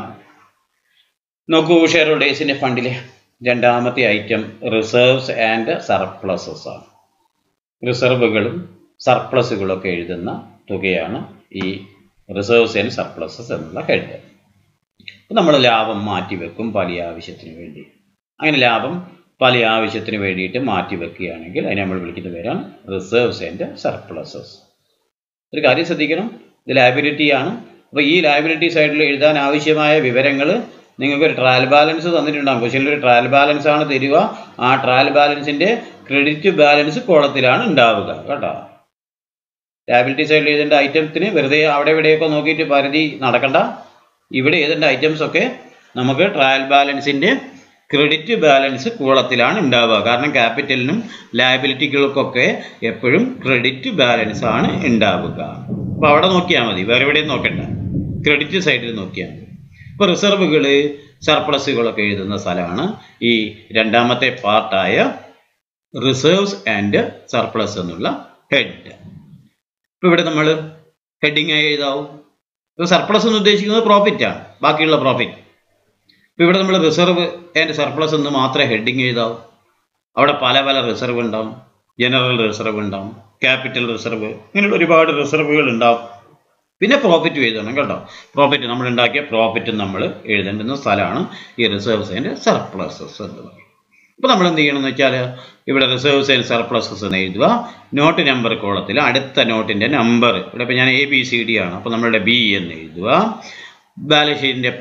[SPEAKER 1] നോക്കൂ, ഷെയർ ഹോൾഡേഴ്സിൻ്റെ ഫണ്ടിലെ രണ്ടാമത്തെ ഐറ്റം റിസർവ്സ് ആൻഡ് സർപ്ലസസ് ആണ്. റിസർവുകളും സർപ്ലസുകളൊക്കെ എഴുതുന്ന തുകയാണ് ഈ റിസർവ്സ് ആൻഡ് സർപ്ലസസ് എന്നുള്ള ഹെഡ്. അപ്പോൾ നമ്മൾ ലാഭം മാറ്റിവെക്കും പല ആവശ്യത്തിന് വേണ്ടി. അങ്ങനെ ലാഭം പല ആവശ്യത്തിന് വേണ്ടിയിട്ട് മാറ്റിവെക്കുകയാണെങ്കിൽ അതിനെ നമ്മൾ വിളിക്കുന്ന പേരാണ് റിസർവ്സ് ആൻഡ് സർപ്ലസസ്. ഒരു കാര്യം ശ്രദ്ധിക്കണം, ഇത് ലയബിലിറ്റിയാണ്. അപ്പോൾ ഈ ലയബിലിറ്റി സൈഡിൽ എഴുതാൻ ആവശ്യമായ വിവരങ്ങൾ നിങ്ങൾക്കൊരു ട്രയൽ ബാലൻസ് തന്നിട്ടുണ്ടാകും. ക്വസ്റ്റ്യനിൽ ഒരു ട്രയൽ ബാലൻസ് ആണ് തരിക. ആ ട്രയൽ ബാലൻസിൻ്റെ ക്രെഡിറ്റ് ബാലൻസ് കോളത്തിലാണ് ഉണ്ടാവുക കേട്ടോ. ലയബിലിറ്റി സൈഡിൽ എഴുതേണ്ട ഐറ്റത്തിന് വെറുതെ അവിടെ ഇവിടെയൊക്കെ നോക്കിയിട്ട് പരിധി നടക്കണ്ട. ഇവിടെ എഴുതേണ്ട ഐറ്റംസ് ഒക്കെ നമുക്ക് ട്രയൽ ബാലൻസിൻ്റെ ക്രെഡിറ്റ് ബാലൻസ് കോളത്തിലാണ് ഉണ്ടാവുക. കാരണം ക്യാപിറ്റലിനും ലയബിലിറ്റികൾക്കൊക്കെ എപ്പോഴും ക്രെഡിറ്റ് ബാലൻസ് ആണ് ഉണ്ടാവുക. അപ്പോൾ അവിടെ നോക്കിയാൽ മതി, വേറെ എവിടെയും നോക്കണ്ട, ക്രെഡിറ്റ് സൈഡിൽ നോക്കിയാൽ മതി. ഇപ്പോൾ റിസർവുകൾ സർപ്ലസുകളൊക്കെ എഴുതുന്ന സ്ഥലമാണ് ഈ രണ്ടാമത്തെ പാർട്ടായ റിസർവ്സ് ആൻഡ് സർപ്ലസ് എന്നുള്ള ഹെഡ്. ഇപ്പോൾ ഇവിടെ നമ്മൾ ഹെഡിങ് ആയി എഴുതാവും. ഇപ്പോൾ സർപ്ലസ് എന്ന് ഉദ്ദേശിക്കുന്നത് പ്രോഫിറ്റാണ്, ബാക്കിയുള്ള പ്രോഫിറ്റ്. ഇപ്പോൾ ഇവിടെ നമ്മൾ റിസർവ് ആൻഡ് സർപ്ലസ് എന്ന് മാത്രമേ ഹെഡിങ് എഴുതാവൂ. അവിടെ പല പല റിസർവ് ഉണ്ടാവും. ജനറൽ റിസർവ് ഉണ്ടാവും, ക്യാപിറ്റൽ റിസർവ്, ഇങ്ങനെയുള്ള ഒരുപാട് റിസർവുകൾ ഉണ്ടാവും. പിന്നെ പ്രോഫിറ്റ് എഴുതണം കേട്ടോ. പ്രോഫിറ്റ് നമ്മൾ ഉണ്ടാക്കിയ പ്രോഫിറ്റ് നമ്മൾ എഴുതേണ്ടുന്ന സ്ഥലമാണ് ഈ റിസർവ്സ് ആൻഡ് സർപ്ലസസ് എന്ന് പറയുന്നത്. അപ്പോൾ നമ്മൾ എന്ത് ചെയ്യണം എന്ന് വെച്ചാൽ ഇവിടെ റിസർവ്സ് ആൻഡ് സർപ്ലസസ് എന്ന് എഴുതുക. നോട്ട് നമ്പർ കോളത്തിൽ അടുത്ത നോട്ടിൻ്റെ നമ്പർ, ഇവിടെ ഇപ്പോൾ ഞാൻ ABCD ആണ്, അപ്പോൾ നമ്മളുടെ B എന്ന് എഴുതുക. ബാലൻസ് ഷീറ്റിൻ്റെ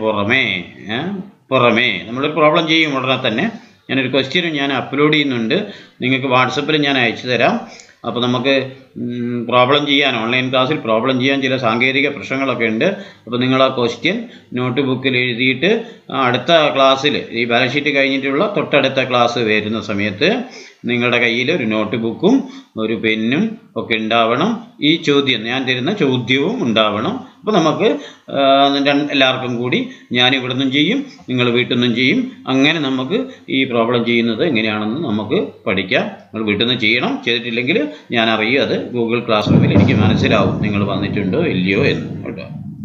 [SPEAKER 1] പുറമേ നമ്മളൊരു പ്രോബ്ലം ചെയ്യും ഉടനെ തന്നെ. ഞാനൊരു ക്വസ്റ്റ്യനും ഞാൻ അപ്ലോഡ് ചെയ്യുന്നുണ്ട്, നിങ്ങൾക്ക് വാട്സപ്പിൽ ഞാൻ അയച്ചു തരാം. അപ്പോൾ നമുക്ക് പ്രോബ്ലം ചെയ്യാൻ, ഓൺലൈൻ ക്ലാസ്സിൽ പ്രോബ്ലം ചെയ്യാൻ ചില സാങ്കേതിക പ്രശ്നങ്ങളൊക്കെ ഉണ്ട്. അപ്പോൾ നിങ്ങൾ ആ ക്വസ്റ്റ്യൻ നോട്ട് ബുക്കിൽ എഴുതിയിട്ട് അടുത്ത ക്ലാസ്സിൽ, ഈ ബാലൻസ് ഷീറ്റ് കഴിഞ്ഞിട്ടുള്ള തൊട്ടടുത്ത ക്ലാസ് വരുന്ന സമയത്ത് നിങ്ങളുടെ കയ്യിൽ ഒരു നോട്ട് ബുക്കും ഒരു പെന്നും ഒക്കെ ഉണ്ടാവണം. ഈ ചോദ്യം, ഞാൻ തരുന്ന ചോദ്യവും ഉണ്ടാവണം. അപ്പോൾ നമുക്ക് എല്ലാവർക്കും കൂടി, ഞാൻ ഇവിടെ നിന്നും ചെയ്യും, നിങ്ങൾ വീട്ടിൽ നിന്നും ചെയ്യും. അങ്ങനെ നമുക്ക് ഈ പ്രോബ്ലം ചെയ്യുന്നത് എങ്ങനെയാണെന്ന് നമുക്ക് പഠിക്കാം. നിങ്ങൾ വീട്ടിൽ നിന്ന് ചെയ്യണം. ചെയ്തിട്ടില്ലെങ്കിൽ ഞാൻ അറിയും, അത് ഗൂഗിൾ ക്ലാസ് റൂമിൽ എനിക്ക് മനസ്സിലാവും നിങ്ങൾ വന്നിട്ടുണ്ടോ ഇല്ലയോ എന്ന് കേട്ടോ.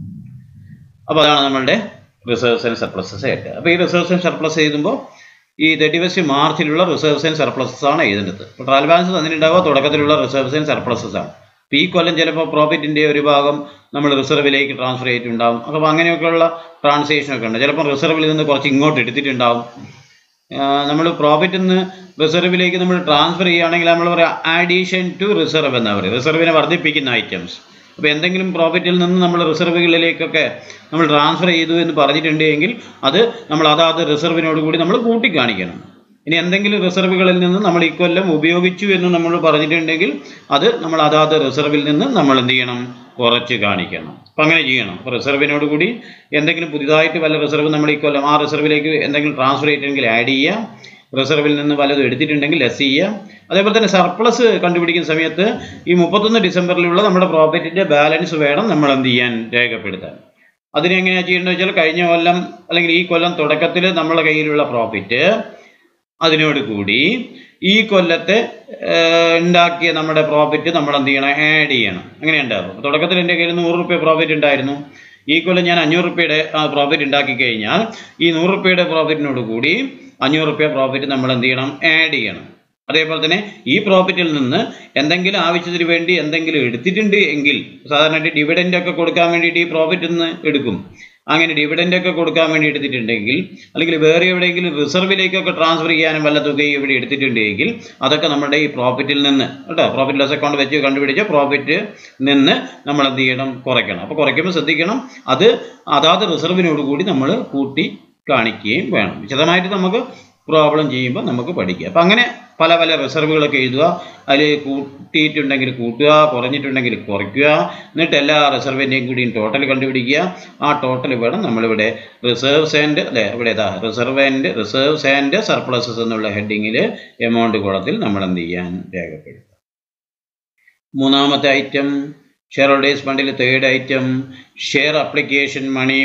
[SPEAKER 1] അപ്പോൾ അതാണ് നമ്മളുടെ റിസർവ്സ് ആൻഡ് സർപ്ലസസ് ആയിട്ട്. അപ്പോൾ ഈ റിസർവ്സ് ആൻഡ് സർപ്ലസ് എഴുതുമ്പോൾ ഈ 31 മാർച്ചിലുള്ള റിസർവ്സ് ആൻഡ് സർപ്ലസസ് ആണ് എഴുതേണ്ടത്. ഇപ്പോൾ ട്രയൽ ബാലൻസ് തന്നിട്ടുണ്ടാവുക തുടക്കത്തിലുള്ള റിസർവ്സ് ആൻഡ് സർപ്ലസസ് ആണ്. അപ്പോൾ ഈ കൊല്ലം ചിലപ്പോൾ പ്രോഫിറ്റിൻ്റെ ഒരു ഭാഗം നമ്മൾ റിസർവിലേക്ക് ട്രാൻസ്ഫർ ചെയ്തിട്ടുണ്ടാകും. അപ്പോൾ അങ്ങനെയൊക്കെയുള്ള ട്രാൻസാക്ഷനൊക്കെ ഉണ്ട്. ചിലപ്പോൾ റിസർവിൽ നിന്ന് കുറച്ച് ഇങ്ങോട്ട് എടുത്തിട്ടുണ്ടാകും. നമ്മൾ പ്രോഫിറ്റിൽ നിന്ന് റിസർവിലേക്ക് നമ്മൾ ട്രാൻസ്ഫർ ചെയ്യുകയാണെങ്കിൽ നമ്മൾ പറയാം അഡീഷൻ ടു റിസർവ് എന്നാണ് പറയുക, റിസർവിനെ വർദ്ധിപ്പിക്കുന്ന ഐറ്റംസ്. അപ്പോൾ എന്തെങ്കിലും പ്രോഫിറ്റിൽ നിന്ന് നമ്മൾ റിസർവുകളിലേക്കൊക്കെ നമ്മൾ ട്രാൻസ്ഫർ ചെയ്തു എന്ന് പറഞ്ഞിട്ടുണ്ടെങ്കിൽ അത് നമ്മൾ അതാത് റിസർവിനോട് കൂടി നമ്മൾ കൂട്ടിക്കാണിക്കണം. ഇനി എന്തെങ്കിലും റിസർവുകളിൽ നിന്ന് നമ്മൾ ഈ കൊല്ലം ഉപയോഗിച്ചു എന്ന് നമ്മൾ പറഞ്ഞിട്ടുണ്ടെങ്കിൽ അത് നമ്മൾ അതാത് റിസർവിൽ നിന്ന് നമ്മൾ എന്ത് ചെയ്യണം, കുറച്ച് കാണിക്കണം. അപ്പം അങ്ങനെ ചെയ്യണം. അപ്പോൾ റിസർവിനോട് കൂടി എന്തെങ്കിലും പുതിയതായിട്ട് വല്ല റിസർവ് നമ്മൾ ഈ കൊല്ലം ആ റിസർവിലേക്ക് എന്തെങ്കിലും ട്രാൻസ്ഫർ ചെയ്തിട്ടുണ്ടെങ്കിൽ ആഡ് ചെയ്യാം, റിസർവിൽ നിന്ന് വല്ലതും എടുത്തിട്ടുണ്ടെങ്കിൽ ലെസ് ചെയ്യാം. അതേപോലെ തന്നെ സർപ്ലസ് കണ്ടുപിടിക്കുന്ന സമയത്ത് ഈ 31 ഡിസംബറിലുള്ള നമ്മുടെ പ്രോഫിറ്റിൻ്റെ ബാലൻസ് വേണം നമ്മൾ എന്ത് ചെയ്യാൻ, രേഖപ്പെടുത്താൻ. അതിനെങ്ങനെയാണ് ചെയ്യേണ്ടത് വെച്ചാൽ കഴിഞ്ഞ കൊല്ലം അല്ലെങ്കിൽ ഈ കൊല്ലം തുടക്കത്തിൽ നമ്മുടെ കയ്യിലുള്ള പ്രോഫിറ്റ്, അതിനോട് കൂടി ഈ കൊല്ലത്തെ ഉണ്ടാക്കിയ നമ്മുടെ പ്രോഫിറ്റ് നമ്മൾ എന്ത് ചെയ്യണം, ആഡ് ചെയ്യണം. അങ്ങനെ ഉണ്ടാകും. തുടക്കത്തിൽ എൻ്റെ കയ്യിൽ 100 രൂപ പ്രോഫിറ്റ് ഉണ്ടായിരുന്നു. ഈ കൊല്ലം ഞാൻ 500 രൂപയുടെ പ്രോഫിറ്റ് ഉണ്ടാക്കി കഴിഞ്ഞാൽ ഈ 100 രൂപയുടെ പ്രോഫിറ്റിനോട് കൂടി 500 രൂപ പ്രോഫിറ്റ് നമ്മൾ എന്ത് ചെയ്യണം, ആഡ് ചെയ്യണം. അതേപോലെ തന്നെ ഈ പ്രോഫിറ്റിൽ നിന്ന് എന്തെങ്കിലും ആവശ്യത്തിന് വേണ്ടി എന്തെങ്കിലും എടുത്തിട്ടുണ്ട് എങ്കിൽ, സാധാരണയായിട്ട് ഡിവിഡൻ്റ് ഒക്കെ കൊടുക്കാൻ വേണ്ടിയിട്ട് ഈ പ്രോഫിറ്റിൽ നിന്ന് എടുക്കും. അങ്ങനെ ഡിവിഡൻ്റ് ഒക്കെ കൊടുക്കാൻ വേണ്ടി എടുത്തിട്ടുണ്ടെങ്കിൽ, അല്ലെങ്കിൽ വേറെ എവിടെയെങ്കിലും റിസർവിലേക്കൊക്കെ ട്രാൻസ്ഫർ ചെയ്യാനും വല്ല തുകയും ഇവിടെ എടുത്തിട്ടുണ്ടെങ്കിൽ അതൊക്കെ നമ്മുടെ ഈ പ്രോഫിറ്റിൽ നിന്ന് കേട്ടോ, പ്രോഫിറ്റ് ലോസ് അക്കൗണ്ട് വെച്ച് കണ്ടുപിടിച്ച പ്രോഫിറ്റ് നിന്ന് നമ്മൾ എന്ത് ചെയ്യണം, കുറയ്ക്കണം. അപ്പോൾ കുറയ്ക്കുമ്പോൾ ശ്രദ്ധിക്കണം, അത് അതാത് റിസർവിനോട് കൂടി നമ്മൾ കൂട്ടി കാണിക്കുകയും വേണം. വിശദമായിട്ട് നമുക്ക് പ്രോബ്ലം ചെയ്യുമ്പോൾ നമുക്ക് പഠിക്കുക. അപ്പം അങ്ങനെ പല പല റിസർവുകളൊക്കെ എഴുതുക. അതിൽ കൂട്ടിയിട്ടുണ്ടെങ്കിൽ കൂട്ടുക, കുറഞ്ഞിട്ടുണ്ടെങ്കിൽ കുറയ്ക്കുക. എന്നിട്ട് എല്ലാ റിസർവിൻ്റെയും കൂടിയും ടോട്ടൽ കണ്ടുപിടിക്കുക. ആ ടോട്ടൽ വേണം നമ്മളിവിടെ റിസർവ്സ് ആൻഡ് ഇവിടെ റിസർവ്സ് ആൻഡ് സർപ്ലസസ് എന്നുള്ള ഹെഡിങ്ങിൽ എമൗണ്ട് കോളത്തിൽ നമ്മൾ എന്ത് ചെയ്യാൻ, രേഖപ്പെടുത്തുക. മൂന്നാമത്തെ ഐറ്റം ഷെയർ ഹോൾഡേഴ്സ് ഫണ്ടിൽ third item share application money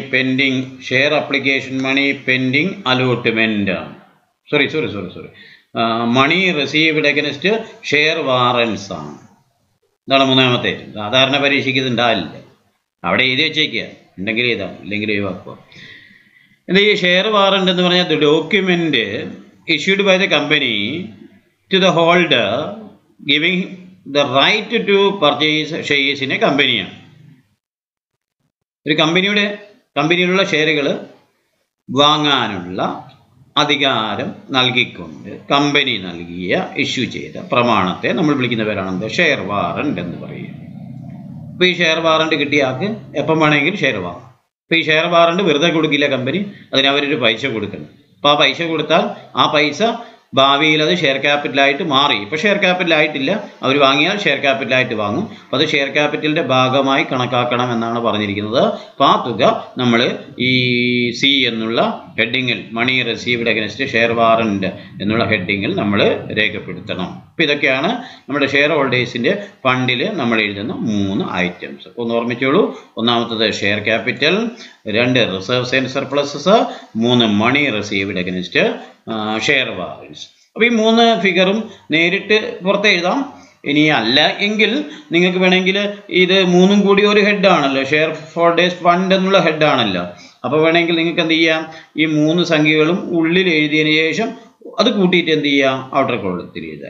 [SPEAKER 1] pending allotment ആണ്. Sorry money received against share warrants ആണ്. ഇതാണ് മൂന്നാമത്തെ. സാധാരണ പരീക്ഷയ്ക്ക് ഇത് ഉണ്ടാവില്ല, അവിടെ എഴുതി വെച്ചേക്കുക. ഉണ്ടെങ്കിൽ എഴുതാം, ഇല്ലെങ്കിൽ ഒഴിവാക്കുക. എന്താ ഈ ഷെയർ വാറൻറ്റ് എന്ന് പറഞ്ഞാൽ document issued by the company to the holder giving the right to purchase shares in a കമ്പനിയാണ്. ഒരു കമ്പനിയിലുള്ള ഷെയറുകൾ വാങ്ങാനുള്ള അധികാരം നൽകിക്കൊണ്ട് കമ്പനി ഇഷ്യൂ ചെയ്ത പ്രമാണത്തെ നമ്മൾ വിളിക്കുന്ന പേരാണെന്ത്, ഷെയർ വാറണ്ട് എന്ന് പറയും. അപ്പോൾ ഈ ഷെയർ വാറണ്ട് കിട്ടിയ ആൾക്ക് എപ്പം വേണമെങ്കിലും ഷെയർ വാങ്ങാം. അപ്പോൾ ഈ ഷെയർ വാറണ്ട് വെറുതെ കൊടുക്കില്ല കമ്പനി, അതിന് അവരൊരു പൈസ കൊടുക്കണം. അപ്പോൾ ആ പൈസ കൊടുത്താൽ ആ പൈസ ഭാവിയിൽ അത് ഷെയർ ക്യാപിറ്റലായിട്ട് മാറി. ഇപ്പോൾ ഷെയർ ക്യാപിറ്റലായിട്ടില്ല, അവർ വാങ്ങിയാൽ ഷെയർ ക്യാപിറ്റലായിട്ട് വാങ്ങും. അപ്പോൾ അത് ഷെയർ ക്യാപിറ്റലിൻ്റെ ഭാഗമായി കണക്കാക്കണം എന്നാണ് പറഞ്ഞിരിക്കുന്നത്. അപ്പോൾ ആ തുക നമ്മൾ ഈ സി എന്നുള്ള ഹെഡിങ്ങിൽ money received against share warrant എന്നുള്ള ഹെഡിങ്ങിൽ നമ്മൾ രേഖപ്പെടുത്തണം. അപ്പോൾ ഇതൊക്കെയാണ് നമ്മുടെ ഷെയർ ഹോൾഡേഴ്സിൻ്റെ ഫണ്ടിൽ നമ്മൾ എഴുതുന്ന 3 ഐറ്റംസ്. ഒന്ന് ഓർമ്മിച്ചോളൂ. ഒന്നാമത്തത് share capital, 2 reserves and surpluses, 3 money received against share warrants. അപ്പോൾ ഈ 3 ഫിഗറും നേരിട്ട് പുറത്ത് എഴുതാം. ഇനി അല്ല എങ്കിൽ നിങ്ങൾക്ക് വേണമെങ്കിൽ ഇത് 3ഉം കൂടി ഒരു ഹെഡാണല്ലോ, ഷെയർ ഹോൾഡേഴ്സ് ഫണ്ട് എന്നുള്ള ഹെഡാണല്ലോ. അപ്പോൾ വേണമെങ്കിൽ നിങ്ങൾക്ക് എന്ത് ചെയ്യാം, ഈ 3 സംഖ്യകളും ഉള്ളിൽ എഴുതിയതിന് ശേഷം അത് കൂട്ടിയിട്ട് എന്ത് ചെയ്യാം, ഔട്ടർ കോളത്തിൽ എഴുതാം.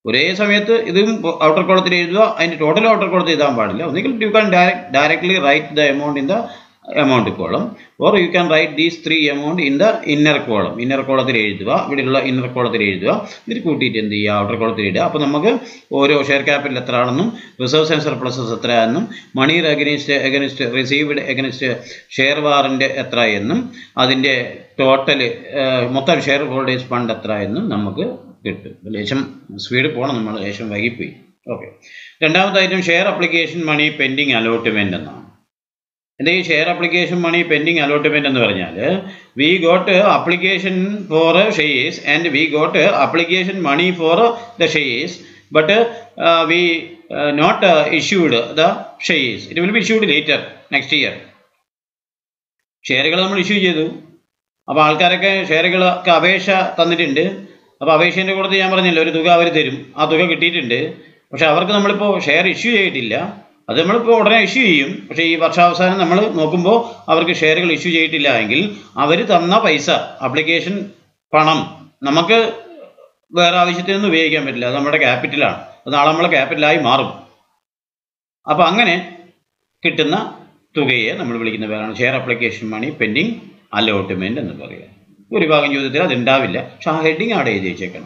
[SPEAKER 1] ഒരേ സമയത്ത് ഇതും ഔട്ടർ കോളത്തിൽ എഴുതുക, അതിൻ്റെ ടോട്ടൽ ഔട്ടർ കോളത്തിൽ എഴുതാൻ പാടില്ല. ഒന്നുകിൽ you can directly write the amount in the amount column, or you can write these 3 amount in the inner column. Inner കോളത്തിൽ എഴുതുക, ഇവിടെയുള്ള ഇന്നർ കോളത്തിൽ എഴുതുക, ഇതിൽ കൂട്ടിയിട്ട് എന്ത് ചെയ്യുക, ഔട്ടർ കോളത്തിൽ ഇടുക. അപ്പോൾ നമുക്ക് ഓരോ ഷെയർ ക്യാപിറ്റൽ എത്ര ആണെന്നും റിസർവ്സ് ആൻഡ് സർപ്ലസസ് എത്രയാണെന്നും money against received against share warrant എത്ര എന്നും അതിൻ്റെ ടോട്ടൽ മൊത്തം ഷെയർ ഹോൾഡേഴ്സ് ഫണ്ട് എത്ര എന്നും നമുക്ക് കിട്ടും. ലേശം സ്പീഡ് പോകണം, നമ്മൾ ലേശം വൈകിപ്പോയി. ഓക്കെ. രണ്ടാമത്തെ item share application money pending allotment എന്നാണ്. എന്താ ഈ share application money pending allotment എന്ന് പറഞ്ഞാൽ, we got application for shares and we got application money for the shares, but we not issued the shares. It will be issued later next year. ഷെയറുകൾ നമ്മൾ ഇഷ്യൂ ചെയ്തു, അപ്പോൾ ആൾക്കാരൊക്കെ ഷെയറുകളൊക്കെ അപേക്ഷ തന്നിട്ടുണ്ട്. അപ്പോൾ അപേക്ഷേൻ്റെ കൂടെ ഞാൻ പറഞ്ഞില്ല ഒരു തുക അവർ തരും, ആ തുക കിട്ടിയിട്ടുണ്ട്. പക്ഷെ അവർക്ക് നമ്മളിപ്പോൾ ഷെയർ ഇഷ്യൂ ചെയ്തിട്ടില്ല, അത് നമ്മളിപ്പോൾ ഉടനെ ഇഷ്യൂ ചെയ്യും. പക്ഷേ ഈ വർഷാവസാനം നമ്മൾ നോക്കുമ്പോൾ അവർക്ക് ഷെയറുകൾ ഇഷ്യൂ ചെയ്തിട്ടില്ല എങ്കിൽ അവർ തന്ന പൈസ, അപ്ലിക്കേഷൻ പണം നമുക്ക് വേറെ ആവശ്യത്തിനൊന്നും ഉപയോഗിക്കാൻ പറ്റില്ല. അത് നമ്മുടെ ക്യാപിറ്റലാണ്, അത് നാളെ നമ്മളെ ക്യാപിറ്റലായി മാറും. അപ്പോൾ അങ്ങനെ കിട്ടുന്ന തുകയെ നമ്മൾ വിളിക്കുന്ന പേരാണ് share application money pending allotment എന്ന് പറയുക. ഭൂരിഭാഗം ചോദ്യത്തിൽ അതുണ്ടാവില്ല, പക്ഷെ ആ ഹെഡിങ് അവിടെ എഴുതി വെച്ചേക്കണം.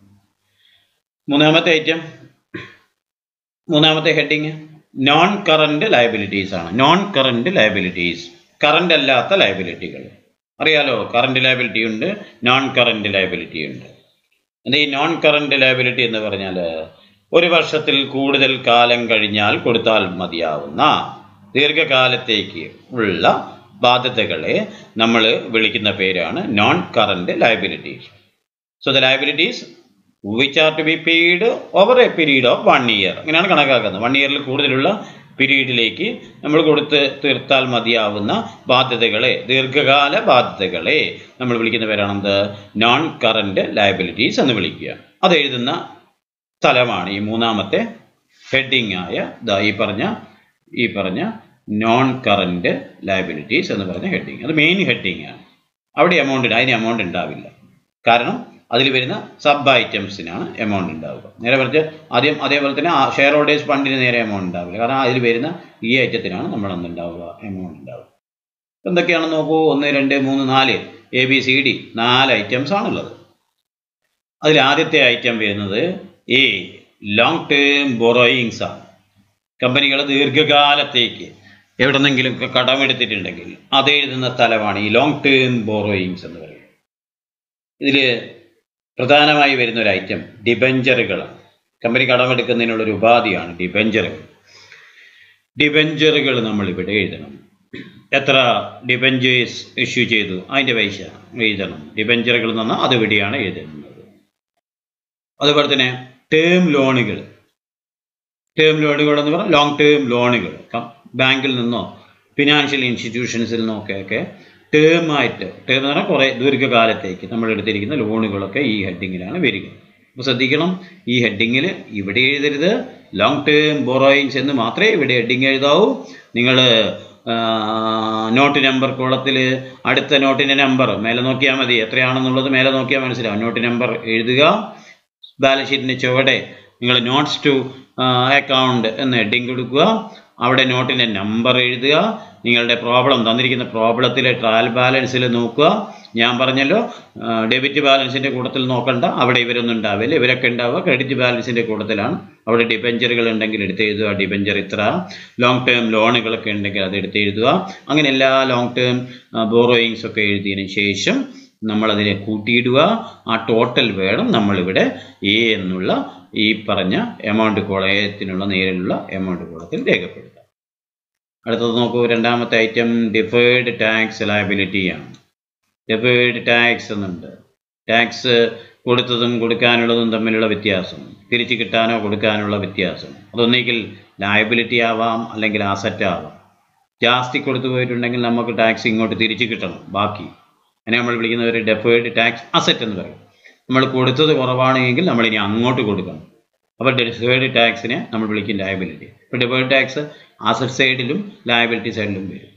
[SPEAKER 1] മൂന്നാമത്തെ ഹെഡിങ് നോൺ കറണ്ട് ലയബിലിറ്റീസ് ആണ്. നോൺ കറണ്ട് ലയബിലിറ്റീസ്, കറണ്ട് അല്ലാത്ത ലയബിലിറ്റികൾ. അറിയാലോ, കറണ്ട് ലയബിലിറ്റി ഉണ്ട്, നോൺ കറണ്ട് ലയബിലിറ്റി ഉണ്ട്. എന്താ ഈ നോൺ കറണ്ട് ലയബിലിറ്റി എന്ന് പറഞ്ഞാൽ, ഒരു വർഷത്തിൽ കൂടുതൽ കാലം കഴിഞ്ഞാൽ കൊടുത്താൽ മതിയാവുന്ന ദീർഘകാലത്തേക്ക് ഉള്ള ബാധ്യതകളെ നമ്മൾ വിളിക്കുന്ന പേരാണ് non current liabilities. So the liabilities which are to be paid over a period of 1 year. അങ്ങനെയാണ് കണക്കാക്കുന്നത്. 1 yearൽ കൂടുതലുള്ള പീരീഡിലേക്ക് നമ്മൾ കൊടുത്ത് തീർത്താൽ മതിയാവുന്ന ബാധ്യതകളെ, ദീർഘകാല ബാധ്യതകളെ നമ്മൾ വിളിക്കുന്ന പേരാണെന്ത്, നോൺ കറണ്ട് ലയബിലിറ്റീസ് എന്ന് വിളിക്കുക. അത് എഴുതുന്ന സ്ഥലമാണ് ഈ മൂന്നാമത്തെ ഹെഡിങ് ആയ ഈ പറഞ്ഞ നോൺ കറണ്ട് ലയബിലിറ്റീസ് എന്ന് പറഞ്ഞ ഹെഡിങ്. അത് മെയിൻ ഹെഡിങ് ആണ്. അവിടെ അതിന് എമൗണ്ട് ഉണ്ടാവില്ല. കാരണം അതിൽ വരുന്ന സബ് ഐറ്റംസിനാണ് എമൗണ്ട് ഉണ്ടാവുക. നേരെ മറിച്ച് അതേപോലെ തന്നെ ഷെയർ ഹോൾഡേഴ്സ് ഫണ്ടിന് നേരെ എമൗണ്ട് ഉണ്ടാവില്ല. കാരണം അതിൽ വരുന്ന ഈ ഐറ്റത്തിനാണ് നമ്മൾ എന്തുണ്ടാവുക, എമൗണ്ട് ഉണ്ടാവുക. എന്തൊക്കെയാണെന്ന് നോക്കൂ. 1, 2, 3, 4 ABCD 4 ഐറ്റംസ് ആണുള്ളത്. അതിൽ ആദ്യത്തെ ഐറ്റം വരുന്നത് ലോങ് ടേം ബോറോയിങ്സ് ആണ്. കമ്പനികൾ ദീർഘകാലത്തേക്ക് എവിടെന്നെങ്കിലും കടമെടുത്തിട്ടുണ്ടെങ്കിൽ അത് എഴുതുന്ന സ്ഥലമാണ് ഈ ലോങ് ടേം ബോറോയിങ്സ് എന്ന് പറയുന്നത്. ഇതിൽ പ്രധാനമായി വരുന്ന ഒരു ഐറ്റം ഡിബഞ്ചറുകളാണ്. കമ്പനി കടമെടുക്കുന്നതിനുള്ളൊരു ഉപാധിയാണ് ഡിബഞ്ചറുകൾ. ഡിബഞ്ചറുകൾ നമ്മളിവിടെ എഴുതണം. എത്ര ഡിബഞ്ചേഴ്സ് ഇഷ്യൂ ചെയ്തു അതിൻ്റെ പൈസ എഴുതണം. ഡിബഞ്ചറുകൾ എന്ന് പറഞ്ഞാൽ അതിവിടെയാണ് എഴുതുന്നത്. അതുപോലെ തന്നെ ടേം ലോണുകൾ എന്ന് പറഞ്ഞാൽ ലോങ് ടേം ലോണുകൾ ബാങ്കിൽ നിന്നോ ഫിനാൻഷ്യൽ ഇൻസ്റ്റിറ്റ്യൂഷൻസിൽ നിന്നൊക്കെ ടേം എന്ന് പറഞ്ഞാൽ കുറേ ദീർഘകാലത്തേക്ക് നമ്മൾ എടുത്തിരിക്കുന്ന ലോണുകളൊക്കെ ഈ ഹെഡിങ്ങിലാണ് വരിക. അപ്പോൾ ശ്രദ്ധിക്കണം, ഈ ഹെഡിങ്ങിൽ ഇവിടെ എഴുതരുത്. ലോങ് ടേം ബോറോയിങ്സ് എന്ന് മാത്രമേ ഇവിടെ ഹെഡിങ് എഴുതാവൂ. നിങ്ങൾ നോട്ട് നമ്പർ കോളത്തിൽ അടുത്ത നോട്ടിൻ്റെ നമ്പർ മേലെ നോക്കിയാൽ മതി. എത്രയാണെന്നുള്ളത് മേലെ നോക്കിയാൽ മനസ്സിലാവും. നോട്ട് നമ്പർ എഴുതുക. ബാലൻസ് ഷീറ്റിൻ്റെ ചുവടെ നിങ്ങൾ നോട്ട്സ് ടു അക്കൗണ്ട് എന്ന് ഹെഡിങ് കൊടുക്കുക. അവിടെ നോട്ടിൻ്റെ നമ്പർ എഴുതുക. നിങ്ങളുടെ പ്രോബ്ലം തന്നിരിക്കുന്ന പ്രോബ്ലത്തിലെ ട്രയൽ ബാലൻസിൽ നോക്കുക. ഞാൻ പറഞ്ഞല്ലോ, ഡെബിറ്റ് ബാലൻസിൻ്റെ കൂട്ടത്തിൽ നോക്കണ്ട, അവിടെ ഇവരൊന്നും ഉണ്ടാവില്ല. ഇവരൊക്കെ ഉണ്ടാവുക ക്രെഡിറ്റ് ബാലൻസിൻ്റെ കൂട്ടത്തിലാണ്. അവിടെ ഡിബഞ്ചറുകൾ ഉണ്ടെങ്കിൽ എടുത്ത് എഴുതുക, ഡിബഞ്ചർ ഇത്ര. ലോങ് ടേം ലോണുകളൊക്കെ ഉണ്ടെങ്കിൽ അത് എടുത്ത് എഴുതുക. അങ്ങനെ എല്ലാ ലോങ് ടേം ബോറോയിങ്സ് ഒക്കെ എഴുതിയതിന് ശേഷം നമ്മളതിനെ കൂട്ടിയിടുക. ആ ടോട്ടൽ വേണം നമ്മളിവിടെ എന്നുള്ള ഈ പറഞ്ഞ എമൗണ്ട് കോളത്തിനുള്ള നേരിലുള്ള എമൗണ്ട് കോളത്തിൽ രേഖപ്പെടുത്തുക. അടുത്തത് നോക്കൂ. രണ്ടാമത്തെ ഐറ്റം ഡിഫേർഡ് ടാക്സ് ലയബിലിറ്റിയാണ്. ഡിഫേർഡ് ടാക്സ് എന്നുണ്ട്. ടാക്സ് കൊടുത്തതും കൊടുക്കാനുള്ളതും തമ്മിലുള്ള വ്യത്യാസം, തിരിച്ചു കിട്ടാനോ കൊടുക്കാനുള്ള വ്യത്യാസം. അതൊന്നെങ്കിൽ ലയബിലിറ്റി ആവാം, അല്ലെങ്കിൽ ആസറ്റ് ആവാം. ജാസ്തി കൊടുത്തു പോയിട്ടുണ്ടെങ്കിൽ നമുക്ക് ടാക്സ് ഇങ്ങോട്ട് തിരിച്ചു കിട്ടണം, ബാക്കി. അതിനെ നമ്മൾ വിളിക്കുന്ന ഒരു ഡെഫേർഡ് ടാക്സ് അസറ്റ് എന്ന് പറയും. നമ്മൾ കൊടുത്തത് കുറവാണെങ്കിൽ നമ്മളിനി അങ്ങോട്ട് കൊടുക്കണം. അപ്പോൾ ഡെഫേർഡ് ടാക്സിനെ നമ്മൾ വിളിക്കും ലയബിലിറ്റി. ഇപ്പോൾ ഡെഫേർഡ് ടാക്സ് അസറ്റ് സൈഡിലും ലയബിലിറ്റി സൈഡിലും വരും.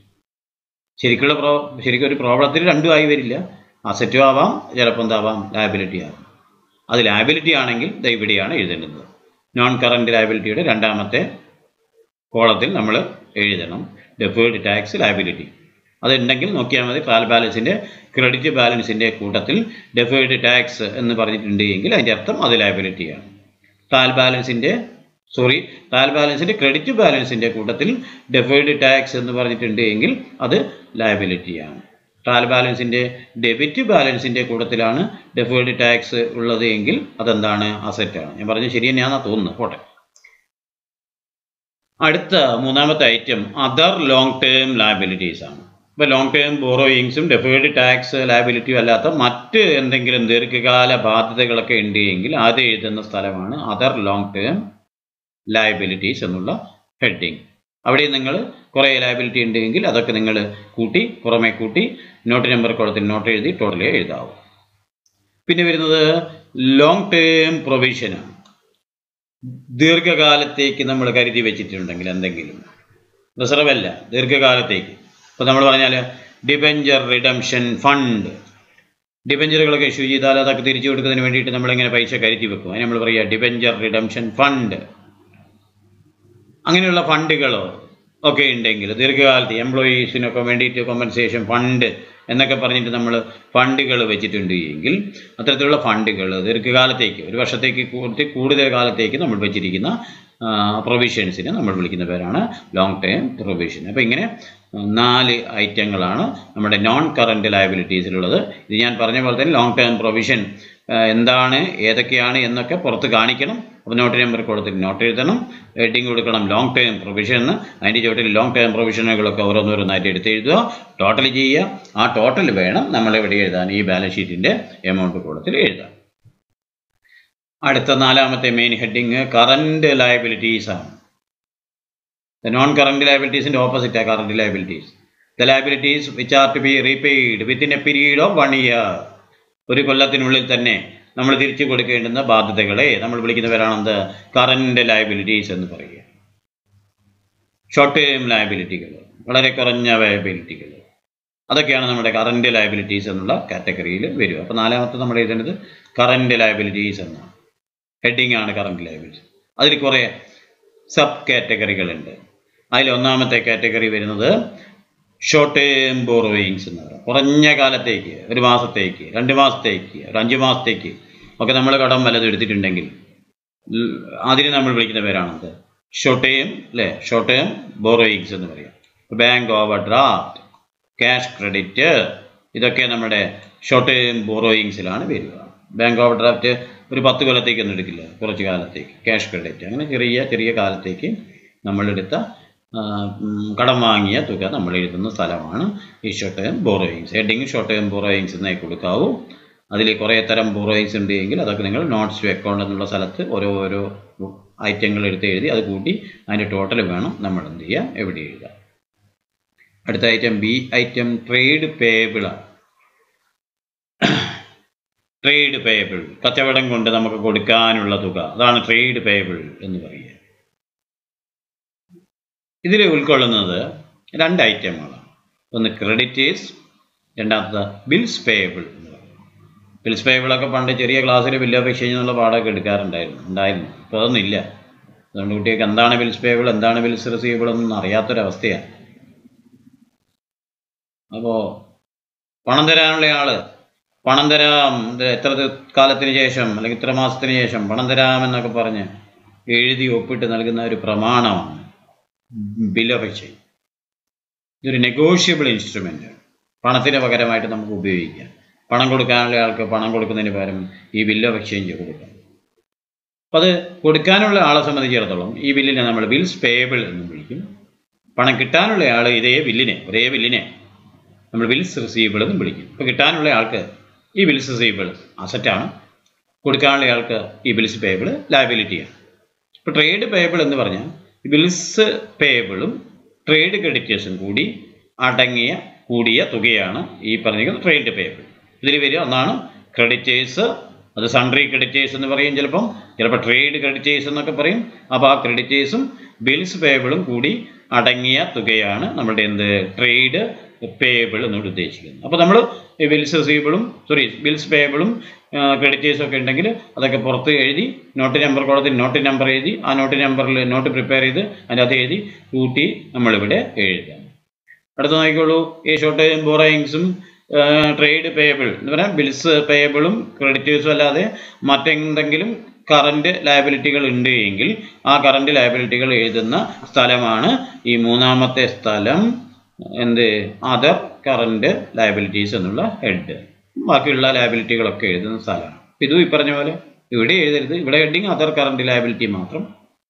[SPEAKER 1] ശരിക്കും ഒരു പ്രോബ്ലത്തിൽ രണ്ടും ആയി വരില്ല. അസറ്റും ആവാം, ചിലപ്പോൾ എന്താവാം, ലയബിലിറ്റി ആവാം. അത് ലയബിലിറ്റി ആണെങ്കിൽ ഇത് ഇവിടെയാണ് എഴുതേണ്ടത്. നോൺ കറൻറ്റ് ലയബിലിറ്റിയുടെ രണ്ടാമത്തെ കോളത്തിൽ നമ്മൾ എഴുതണം ഡെഫേർഡ് ടാക്സ് ലയബിലിറ്റി. അതുണ്ടെങ്കിൽ നോക്കിയാൽ മതി. ട്രയൽ ബാലൻസിൻ്റെ ക്രെഡിറ്റ് ബാലൻസിൻ്റെ കൂട്ടത്തിൽ ഡെഫേർഡ് ടാക്സ് എന്ന് പറഞ്ഞിട്ടുണ്ട് എങ്കിൽ അതിൻ്റെ അർത്ഥം അത് ലയബിലിറ്റിയാണ്. ട്രയൽ ബാലൻസിൻ്റെ ക്രെഡിറ്റ് ബാലൻസിൻ്റെ കൂട്ടത്തിൽ ഡെഫേർഡ് ടാക്സ് എന്ന് പറഞ്ഞിട്ടുണ്ട് എങ്കിൽ അത് ലയബിലിറ്റിയാണ്. ട്രയൽ ബാലൻസിൻ്റെ ഡെബിറ്റ് ബാലൻസിൻ്റെ കൂട്ടത്തിലാണ് ഡെഫേർഡ് ടാക്സ് ഉള്ളത് എങ്കിൽ അതെന്താണ്? അസറ്റാണ്. ഞാൻ പറഞ്ഞത് ശരി തന്നെയാണെന്നാണ് തോന്നുന്നത്. പോട്ടെ. അടുത്ത മൂന്നാമത്തെ item other long term liabilities ആണ്. ഇപ്പോൾ ലോങ് ടേം ബോറോയിങ്സും ഡെഫേർഡ് ടാക്സ് ലയബിലിറ്റിയും അല്ലാത്ത മറ്റ് എന്തെങ്കിലും ദീർഘകാല ബാധ്യതകളൊക്കെ ഉണ്ട് എങ്കിൽ അത് എഴുതുന്ന സ്ഥലമാണ് അതർ ലോങ് ടേം ലയബിലിറ്റീസ് എന്നുള്ള ഹെഡിങ്. അവിടെ നിങ്ങൾ കുറേ ലയബിലിറ്റി ഉണ്ടെങ്കിൽ അതൊക്കെ നിങ്ങൾ പുറമെ കൂട്ടി നോട്ട് നമ്പർ കോളത്തിൽ നോട്ട് എഴുതി ടോട്ടലേ എഴുതാവും. പിന്നെ വരുന്നത് ലോങ് ടേം പ്രൊവിഷനാണ്. ദീർഘകാലത്തേക്ക് നമ്മൾ കരുതി വെച്ചിട്ടുണ്ടെങ്കിൽ എന്തെങ്കിലും റിസർവ് അല്ല, ദീർഘകാലത്തേക്ക്. ഇപ്പോൾ നമ്മൾ പറഞ്ഞാൽ ഡിബെഞ്ചർ റിഡംഷൻ ഫണ്ട്, ഡിബെഞ്ചറുകളൊക്കെ ഇഷ്യൂ ചെയ്താൽ അതൊക്കെ തിരിച്ചു കൊടുക്കുന്നതിന് വേണ്ടിയിട്ട് നമ്മളിങ്ങനെ പൈസ കരുതി വെക്കും. അതിന് നമ്മൾ പറയുക ഡിബെഞ്ചർ റിഡംഷൻ ഫണ്ട്. അങ്ങനെയുള്ള ഫണ്ടുകളോ ഒക്കെ ഉണ്ടെങ്കിൽ ദീർഘകാലത്ത് എംപ്ലോയീസിനൊക്കെ വേണ്ടിയിട്ട് കോമ്പൻസേഷൻ ഫണ്ട് എന്നൊക്കെ പറഞ്ഞിട്ട് നമ്മൾ ഫണ്ടുകൾ വെച്ചിട്ടുണ്ട് എങ്കിൽ അത്തരത്തിലുള്ള ഫണ്ടുകൾ ദീർഘകാലത്തേക്ക്, ഒരു വർഷത്തേക്ക് കൂടുതൽ കാലത്തേക്ക് നമ്മൾ വെച്ചിരിക്കുന്ന പ്രൊവിഷൻസിനെ നമ്മൾ വിളിക്കുന്ന പേരാണ് ലോങ് ടേം പ്രൊവിഷൻ. അപ്പോൾ ഇങ്ങനെ 4 ഐറ്റങ്ങളാണ് നമ്മുടെ നോൺ കറൻറ്റ് ലയബിലിറ്റീസിലുള്ളത്. ഇത് ഞാൻ പറഞ്ഞ പോലെ തന്നെ ലോങ് ടേം പ്രൊവിഷൻ എന്താണ്, ഏതൊക്കെയാണ് എന്നൊക്കെ പുറത്ത് കാണിക്കണം. അപ്പോൾ നോട്ട് നമ്പർ കൊടുത്തിട്ട് നോട്ട് എഴുതണം, ഹെഡിങ് കൊടുക്കണം ലോങ് ടേം പ്രൊവിഷൻ എന്ന്. അതിൻ്റെ ചുവട്ടിൽ ലോങ് ടേം പ്രൊവിഷനുകളൊക്കെ ഓരോന്നോരോന്നായിട്ട് എടുത്ത് എഴുതുക, ടോട്ടൽ ചെയ്യുക. ആ ടോട്ടൽ വേണം നമ്മളെവിടെ എഴുതാൻ, ഈ ബാലൻസ് ഷീറ്റിൻ്റെ എമൗണ്ട് കൂടത്തിൽ എഴുതാം. അടുത്ത 4ാമത്തെ മെയിൻ ഹെഡിങ് കറൻറ്റ് ലയബിലിറ്റീസ് ആണ്. നോൺ കറൻറ്റ് ലയബിലിറ്റീസിൻ്റെ ഓപ്പോസിറ്റാണ് current liabilities. The liabilities which are to be repaid within a period of 1 year. ഒരു കൊല്ലത്തിനുള്ളിൽ തന്നെ നമ്മൾ തിരിച്ചു കൊടുക്കേണ്ടുന്ന ബാധ്യതകളെ നമ്മൾ വിളിക്കുന്നവരാണെന്ത്? കറൻറ്റ് ലയബിലിറ്റീസ് എന്ന് പറയുക. ഷോർട്ട് ടേം ലയബിലിറ്റികൾ, വളരെ കുറഞ്ഞ ലയബിലിറ്റികൾ, അതൊക്കെയാണ് നമ്മുടെ കറൻറ്റ് ലയബിലിറ്റീസ് എന്നുള്ള കാറ്റഗറിയിൽ വരിക. അപ്പോൾ 4ാമത്തെ നമ്മൾ എഴുതേണ്ടത് കറൻറ്റ് ലയബിലിറ്റീസ് എന്നാണ്. ഹെഡിങ് ആണ് കറൻറ്റ് ലയബിലിറ്റി. അതിൽ കുറേ സബ് കാറ്റഗറികളുണ്ട്. അതിൽ 1ാമത്തെ കാറ്റഗറി വരുന്നത് ഷോർട്ട് ടേം ബോറോയിങ്സ് എന്ന് പറയുന്നത്. കുറഞ്ഞ കാലത്തേക്ക്, 1 മാസത്തേക്ക്, 2 മാസത്തേക്ക്, ഒരു 5 മാസത്തേക്ക് ഒക്കെ നമ്മൾ കടം വല്ലതും എടുത്തിട്ടുണ്ടെങ്കിൽ അതിന് നമ്മൾ വിളിക്കുന്ന പേരാണത് ഷോർട്ട് ടേം, അല്ലേ? ഷോർട്ട് ടേം ബോറോയിങ്സ് എന്ന് പറയാം. Bank overdraft, cash credit, ഇതൊക്കെ നമ്മുടെ ഷോർട്ട് ടേം ബോറോയിങ്സിലാണ് വരിക. ബാങ്ക് ഓവർ ഡ്രാഫ്റ്റ് ഒരു 10 കൊല്ലത്തേക്കൊന്നും എടുക്കില്ല, കുറച്ച് കാലത്തേക്ക്. ക്യാഷ് ക്രെഡിറ്റ് അങ്ങനെ ചെറിയ കാലത്തേക്ക് നമ്മളെടുത്ത കടം വാങ്ങിയ തുക നമ്മൾ എഴുതുന്ന സ്ഥലമാണ് ഈ short term borrowings. Heading short term borrowings എന്നായി കൊടുക്കാവൂ. അതിൽ കുറേ തരം ബോറോയിങ്സ് ഉണ്ട് എങ്കിൽ അതൊക്കെ നിങ്ങൾ നോട്ട്സ് ടു അക്കൗണ്ട് എന്നുള്ള സ്ഥലത്ത് ഓരോ ഐറ്റങ്ങൾ എടുത്ത് എഴുതി അത് കൂട്ടി അതിൻ്റെ ടോട്ടൽ വേണം നമ്മൾ എന്ത് ചെയ്യാം, എവിടെ എഴുതാം. അടുത്ത item B item trade payable ആണ്. ട്രേഡ് പേയബിൾ, കച്ചവടം കൊണ്ട് നമുക്ക് കൊടുക്കാനുള്ള തുക, അതാണ് ട്രേഡ് പേയബിൾ എന്ന് പറയുക. ഇതിൽ ഉൾക്കൊള്ളുന്നത് 2 ഐറ്റങ്ങളാണ്. ഒന്ന് ക്രെഡിറ്റേഴ്സ്, രണ്ടാമത്തെ ബിൽസ് പേയബിൾ എന്ന് പറയും. ബിൽസ് പേയബിളൊക്കെ പണ്ട് ചെറിയ ക്ലാസ്സിൽ ബില്ല് ഓഫ് എക്സ്ചേഞ്ച് എന്നുള്ള പാഠമൊക്കെ ഉണ്ടായിരുന്നു. ഇപ്പോൾ അതൊന്നുമില്ല. അതുകൊണ്ട് കുട്ടികൾക്ക് എന്താണ് ബിൽസ് പേയബിൾ, എന്താണ് ബിൽസ് റിസീവബിൾ എന്നൊന്നും അറിയാത്തൊരവസ്ഥയാണ്. അപ്പോൾ പണം തരാനുള്ള ആൾ പണം തരാം, എത്ര കാലത്തിന് ശേഷം അല്ലെങ്കിൽ ഇത്ര മാസത്തിന് ശേഷം പണം തരാമെന്നൊക്കെ പറഞ്ഞ് എഴുതി ഒപ്പിട്ട് നൽകുന്ന ഒരു പ്രമാണമാണ് ബിൽ ഓഫ് എക്സ്ചേഞ്ച്. ഇതൊരു നെഗോഷ്യബിൾ ഇൻസ്ട്രുമെൻ്റ് ആണ്. പണത്തിന് പകരമായിട്ട് നമുക്ക് ഉപയോഗിക്കാം. പണം കൊടുക്കാനുള്ള ആൾക്ക് പണം കൊടുക്കുന്നതിന് പകരം ഈ ബിൽ ഓഫ് എക്സ്ചേഞ്ച് കൊടുക്കാം. അപ്പോൾ അത് കൊടുക്കാനുള്ള ആളെ സംബന്ധിച്ചിടത്തോളം ഈ ബില്ലിനെ നമ്മൾ ബിൽസ് പേയബിൾ എന്ന് വിളിക്കും. പണം കിട്ടാനുള്ള ആൾ ഒരേ ബില്ലിനെ നമ്മൾ ബിൽസ് റിസീവബിൾ എന്നും വിളിക്കും. ഇപ്പോൾ കിട്ടാനുള്ള ആൾക്ക് ഈ ബിൽസ് റിസീവബിൾ അസറ്റാണ്, കൊടുക്കാനുള്ള ആൾക്ക് ഈ ബിൽസ് പേയബിൾ ലയബിലിറ്റിയാണ്. ഇപ്പോൾ ട്രേഡ് പേയബിൾ എന്ന് പറഞ്ഞാൽ ഈ ബിൽസ് പേയബിളും ട്രേഡ് ക്രെഡിറ്റേഴ്സും കൂടിയ തുകയാണ് ഈ പറഞ്ഞിരിക്കുന്നത് ട്രേഡ് പേയബിൾ. ഇതിൽ വരിക ഒന്നാണ് ക്രെഡിറ്റേഴ്സ്, അത് സൺട്രി ക്രെഡിറ്റേഴ്സ് എന്ന് പറയും, ചിലപ്പോൾ ട്രേഡ് ക്രെഡിറ്റേഴ്സ് എന്നൊക്കെ പറയും. അപ്പോൾ ആ ക്രെഡിറ്റേഴ്സും ബിൽസ് പേയബിളും കൂടി അടങ്ങിയ തുകയാണ് നമ്മളുടെ ട്രേഡ് പേയബിൾ എന്നോട് ഉദ്ദേശിക്കുന്നത്. അപ്പോൾ നമ്മൾ ബിൽസ് പേയബിളും ക്രെഡിറ്റേഴ്സും ഒക്കെ ഉണ്ടെങ്കിൽ അതൊക്കെ പുറത്ത് എഴുതി നോട്ട് നമ്പർ കോളത്തിൽ നോട്ട് നമ്പർ എഴുതി ആ നോട്ട് നമ്പറിൽ നോട്ട് പ്രിപ്പയർ ചെയ്ത് അതിനകത്ത് എഴുതി കൂട്ടി നമ്മളിവിടെ എഴുതാം. അടുത്ത നോക്കിക്കോളൂ. ഈ ഷോർട്ട് ടൈം ബോറോയിങ്സും ട്രേഡ് പേയബിൾ എന്ന് പറയാം, ബിൽസ് പേയബിളും ക്രെഡിറ്റേഴ്സും അല്ലാതെ മറ്റെന്തെങ്കിലും കറണ്ട് ലയബിലിറ്റികൾ ഉണ്ട് എങ്കിൽ ആ കറണ്ട് ലയബിലിറ്റികൾ എഴുതുന്ന സ്ഥലമാണ് ഈ മൂന്നാമത്തെ സ്ഥലം, എന്ത്, അതർ കറണ്ട് ലയബിലിറ്റീസ് എന്നുള്ള ഹെഡ്. ബാക്കിയുള്ള ലയബിലിറ്റികളൊക്കെ എഴുതുന്ന സ്ഥലമാണ്. ഇതും ഈ പറഞ്ഞ പോലെ ഇവിടെ എഴുതരുത്, ഇവിടെ ഹെഡിങ് അതർ കറണ്ട് ലയബിലിറ്റി മാത്രം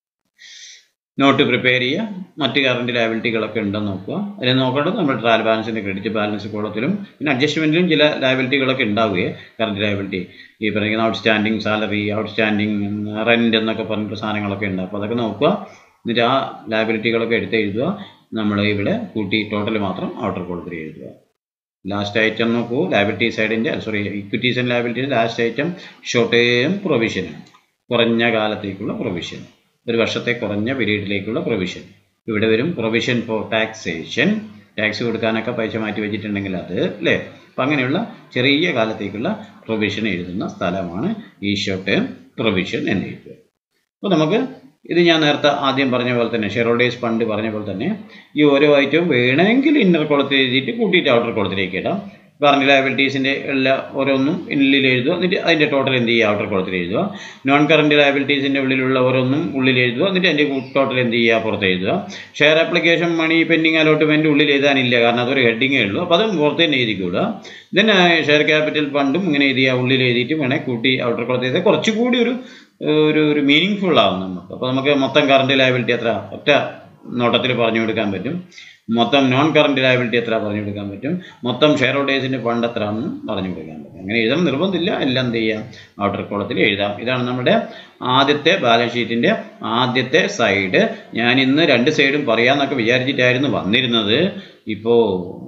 [SPEAKER 1] നോട്ട് പ്രിപ്പയർ ചെയ്യുക. മറ്റ് കറണ്ട് ലയബിലിറ്റികളൊക്കെ ഉണ്ടെന്ന് നോക്കുക. അതിന് നോക്കേണ്ടത് നമ്മൾ ട്രയൽ ബാലൻസിൻ്റെ ക്രെഡിറ്റ് ബാലൻസ് കോളത്തിലും പിന്നെ അഡ്ജസ്റ്റ്മെൻറ്റിലും ചില ലയബിലിറ്റികളൊക്കെ ഉണ്ടാവുകയെ. കറണ്ട് ലയബിലിറ്റി ഈ പറയുന്ന ഔട്ട്സ്റ്റാൻഡിങ് സാലറി, ഔട്ട്സ്റ്റാൻഡിങ് റെൻറ്റ് എന്നൊക്കെ പറഞ്ഞിട്ട് സാധനങ്ങളൊക്കെ ഉണ്ട്. അപ്പോൾ അതൊക്കെ നോക്കുക. എന്നിട്ട് ആ ലയബിലിറ്റികളൊക്കെ എടുത്ത് എഴുതുക. നമ്മൾ ഇവിടെ കൂട്ടി ടോട്ടൽ മാത്രം ഔട്ടർ കോളത്തിൽ എഴുതുക. ലാസ്റ്റ് ഐറ്റം നോക്കൂ, ലയബിലിറ്റി സൈഡിൻ്റെ equities and liability last item short term പ്രൊവിഷനാണ്, കുറഞ്ഞ കാലത്തേക്കുള്ള പ്രൊവിഷൻ, ഒരു വർഷത്തെ കുറഞ്ഞ പീരീഡിലേക്കുള്ള പ്രൊവിഷൻ. ഇവിടെ വരും പ്രൊവിഷൻ ഫോർ ടാക്സേഷൻ, ടാക്സ് കൊടുക്കാനൊക്കെ പൈസ മാറ്റി വെച്ചിട്ടുണ്ടെങ്കിൽ അത് അല്ലേ. അപ്പം അങ്ങനെയുള്ള ചെറിയ കാലത്തേക്കുള്ള പ്രൊവിഷൻ എഴുതുന്ന സ്ഥലമാണ് ഈ ഷോർട്ട് ടേം പ്രൊവിഷൻ എന്ന് എഴുതുക. അപ്പോൾ നമുക്ക് ഇത് ഞാൻ നേരത്തെ ആദ്യം പറഞ്ഞ പോലെ തന്നെ ഷെയർ ഹോൾഡേഴ്സ് ഫണ്ട് പറഞ്ഞ പോലെ തന്നെ ഈ ഓരോ ഐറ്റവും വേണമെങ്കിൽ ഇന്നർ കോളത്തിൽ എഴുതിയിട്ട് കൂട്ടിയിട്ട് ഔട്ടർ കോളത്തിലേക്ക് ഇടാം. കറണ്ട് ലയബിലിറ്റീസിൻ്റെ എല്ലാ ഓരോന്നും ഉള്ളിൽ എഴുതുക, എന്നിട്ട് അതിൻ്റെ ടോട്ടൽ എന്ത് ചെയ്യുക, ഔട്ടർ കോളത്തിൽ എഴുതുക. നോൺ കറണ്ട് ലയബിലിറ്റീസിൻ്റെ ഉള്ളിലുള്ള ഓരോന്നും ഉള്ളിൽ എഴുതുക, എന്നിട്ട് അതിൻ്റെ ടോട്ടൽ എന്ത് ചെയ്യുക, പുറത്ത് എഴുതുക. Share application money pending allotment ഉള്ളിൽ എഴുതാനില്ല, കാരണം അതൊരു ഹെഡിങ്ങേ ഉള്ളൂ. അപ്പോൾ അത് പുറത്ത് തന്നെ എഴുതിക്കൂടുക. ദെൻ ഷെയർ ക്യാപിറ്റൽ ഫണ്ടും ഇങ്ങനെ എഴുതിയ ഉള്ളിൽ എഴുതിയിട്ട് വേണേൽ കൂട്ടി ഔട്ടർ കോളത്തിൽ എഴുതുക. കുറച്ചുകൂടി ഒരു മീനിങ് ഫുൾ ആവും നമുക്ക്. അപ്പോൾ നമുക്ക് മൊത്തം കറണ്ട് ലയബിലിറ്റി എത്ര ഒറ്റ നോട്ടത്തിൽ പറഞ്ഞു കൊടുക്കാൻ പറ്റും, മൊത്തം നോൺ കറണ്ട് ലയബിലിറ്റി എത്ര പറഞ്ഞു കൊടുക്കാൻ പറ്റും, മൊത്തം ഷെയർ ഹോൾഡേഴ്സിൻ്റെ ഫണ്ട് എത്ര എന്ന് പറഞ്ഞു കൊടുക്കാൻ പറ്റും. അങ്ങനെ എഴുതാൻ നിർബന്ധമില്ല, എല്ലാം എന്ത് ചെയ്യാം, ഔട്ടർ കോളത്തിൽ എഴുതാം. ഇതാണ് നമ്മുടെ ആദ്യത്തെ ബാലൻസ് ഷീറ്റിൻ്റെ ആദ്യത്തെ സൈഡ്. ഞാൻ ഇന്ന് രണ്ട് സൈഡും പറയാമെന്നൊക്കെ വിചാരിച്ചിട്ടായിരുന്നു വന്നിരുന്നത്. ഇപ്പോൾ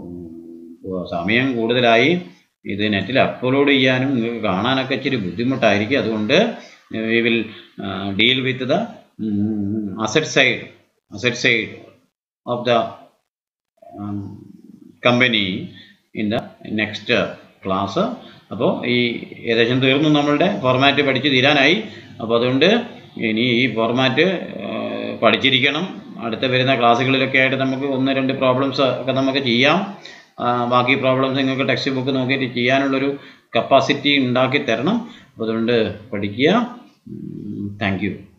[SPEAKER 1] സമയം കൂടുതലായി, ഇത് നെറ്റിൽ അപ്ലോഡ് ചെയ്യാനും നിങ്ങൾക്ക് കാണാനൊക്കെ ഇച്ചിരി ബുദ്ധിമുട്ടായിരിക്കും. അതുകൊണ്ട് we will deal with the asset side of the company in the next class. അപ്പോൾ ഈ ഏകദേശം തീർന്നു, നമ്മളുടെ ഫോർമാറ്റ് പഠിച്ച് തീരാനായി. അപ്പോൾ അതുകൊണ്ട് ഇനി ഈ ഫോർമാറ്റ് പഠിച്ചിരിക്കണം. അടുത്ത വരുന്ന ക്ലാസ്സുകളിലൊക്കെ ആയിട്ട് നമുക്ക് 1-2 പ്രോബ്ലംസ് ഒക്കെ നമുക്ക് ചെയ്യാം. ബാക്കി പ്രോബ്ലംസ് നിങ്ങൾക്ക് ടെക്സ്റ്റ് ബുക്ക് നോക്കിയിട്ട് ചെയ്യാനുള്ളൊരു കപ്പാസിറ്റി ഉണ്ടാക്കി തരണം. അപ്പോൾ അതുകൊണ്ട് പഠിക്കുക. Thank U.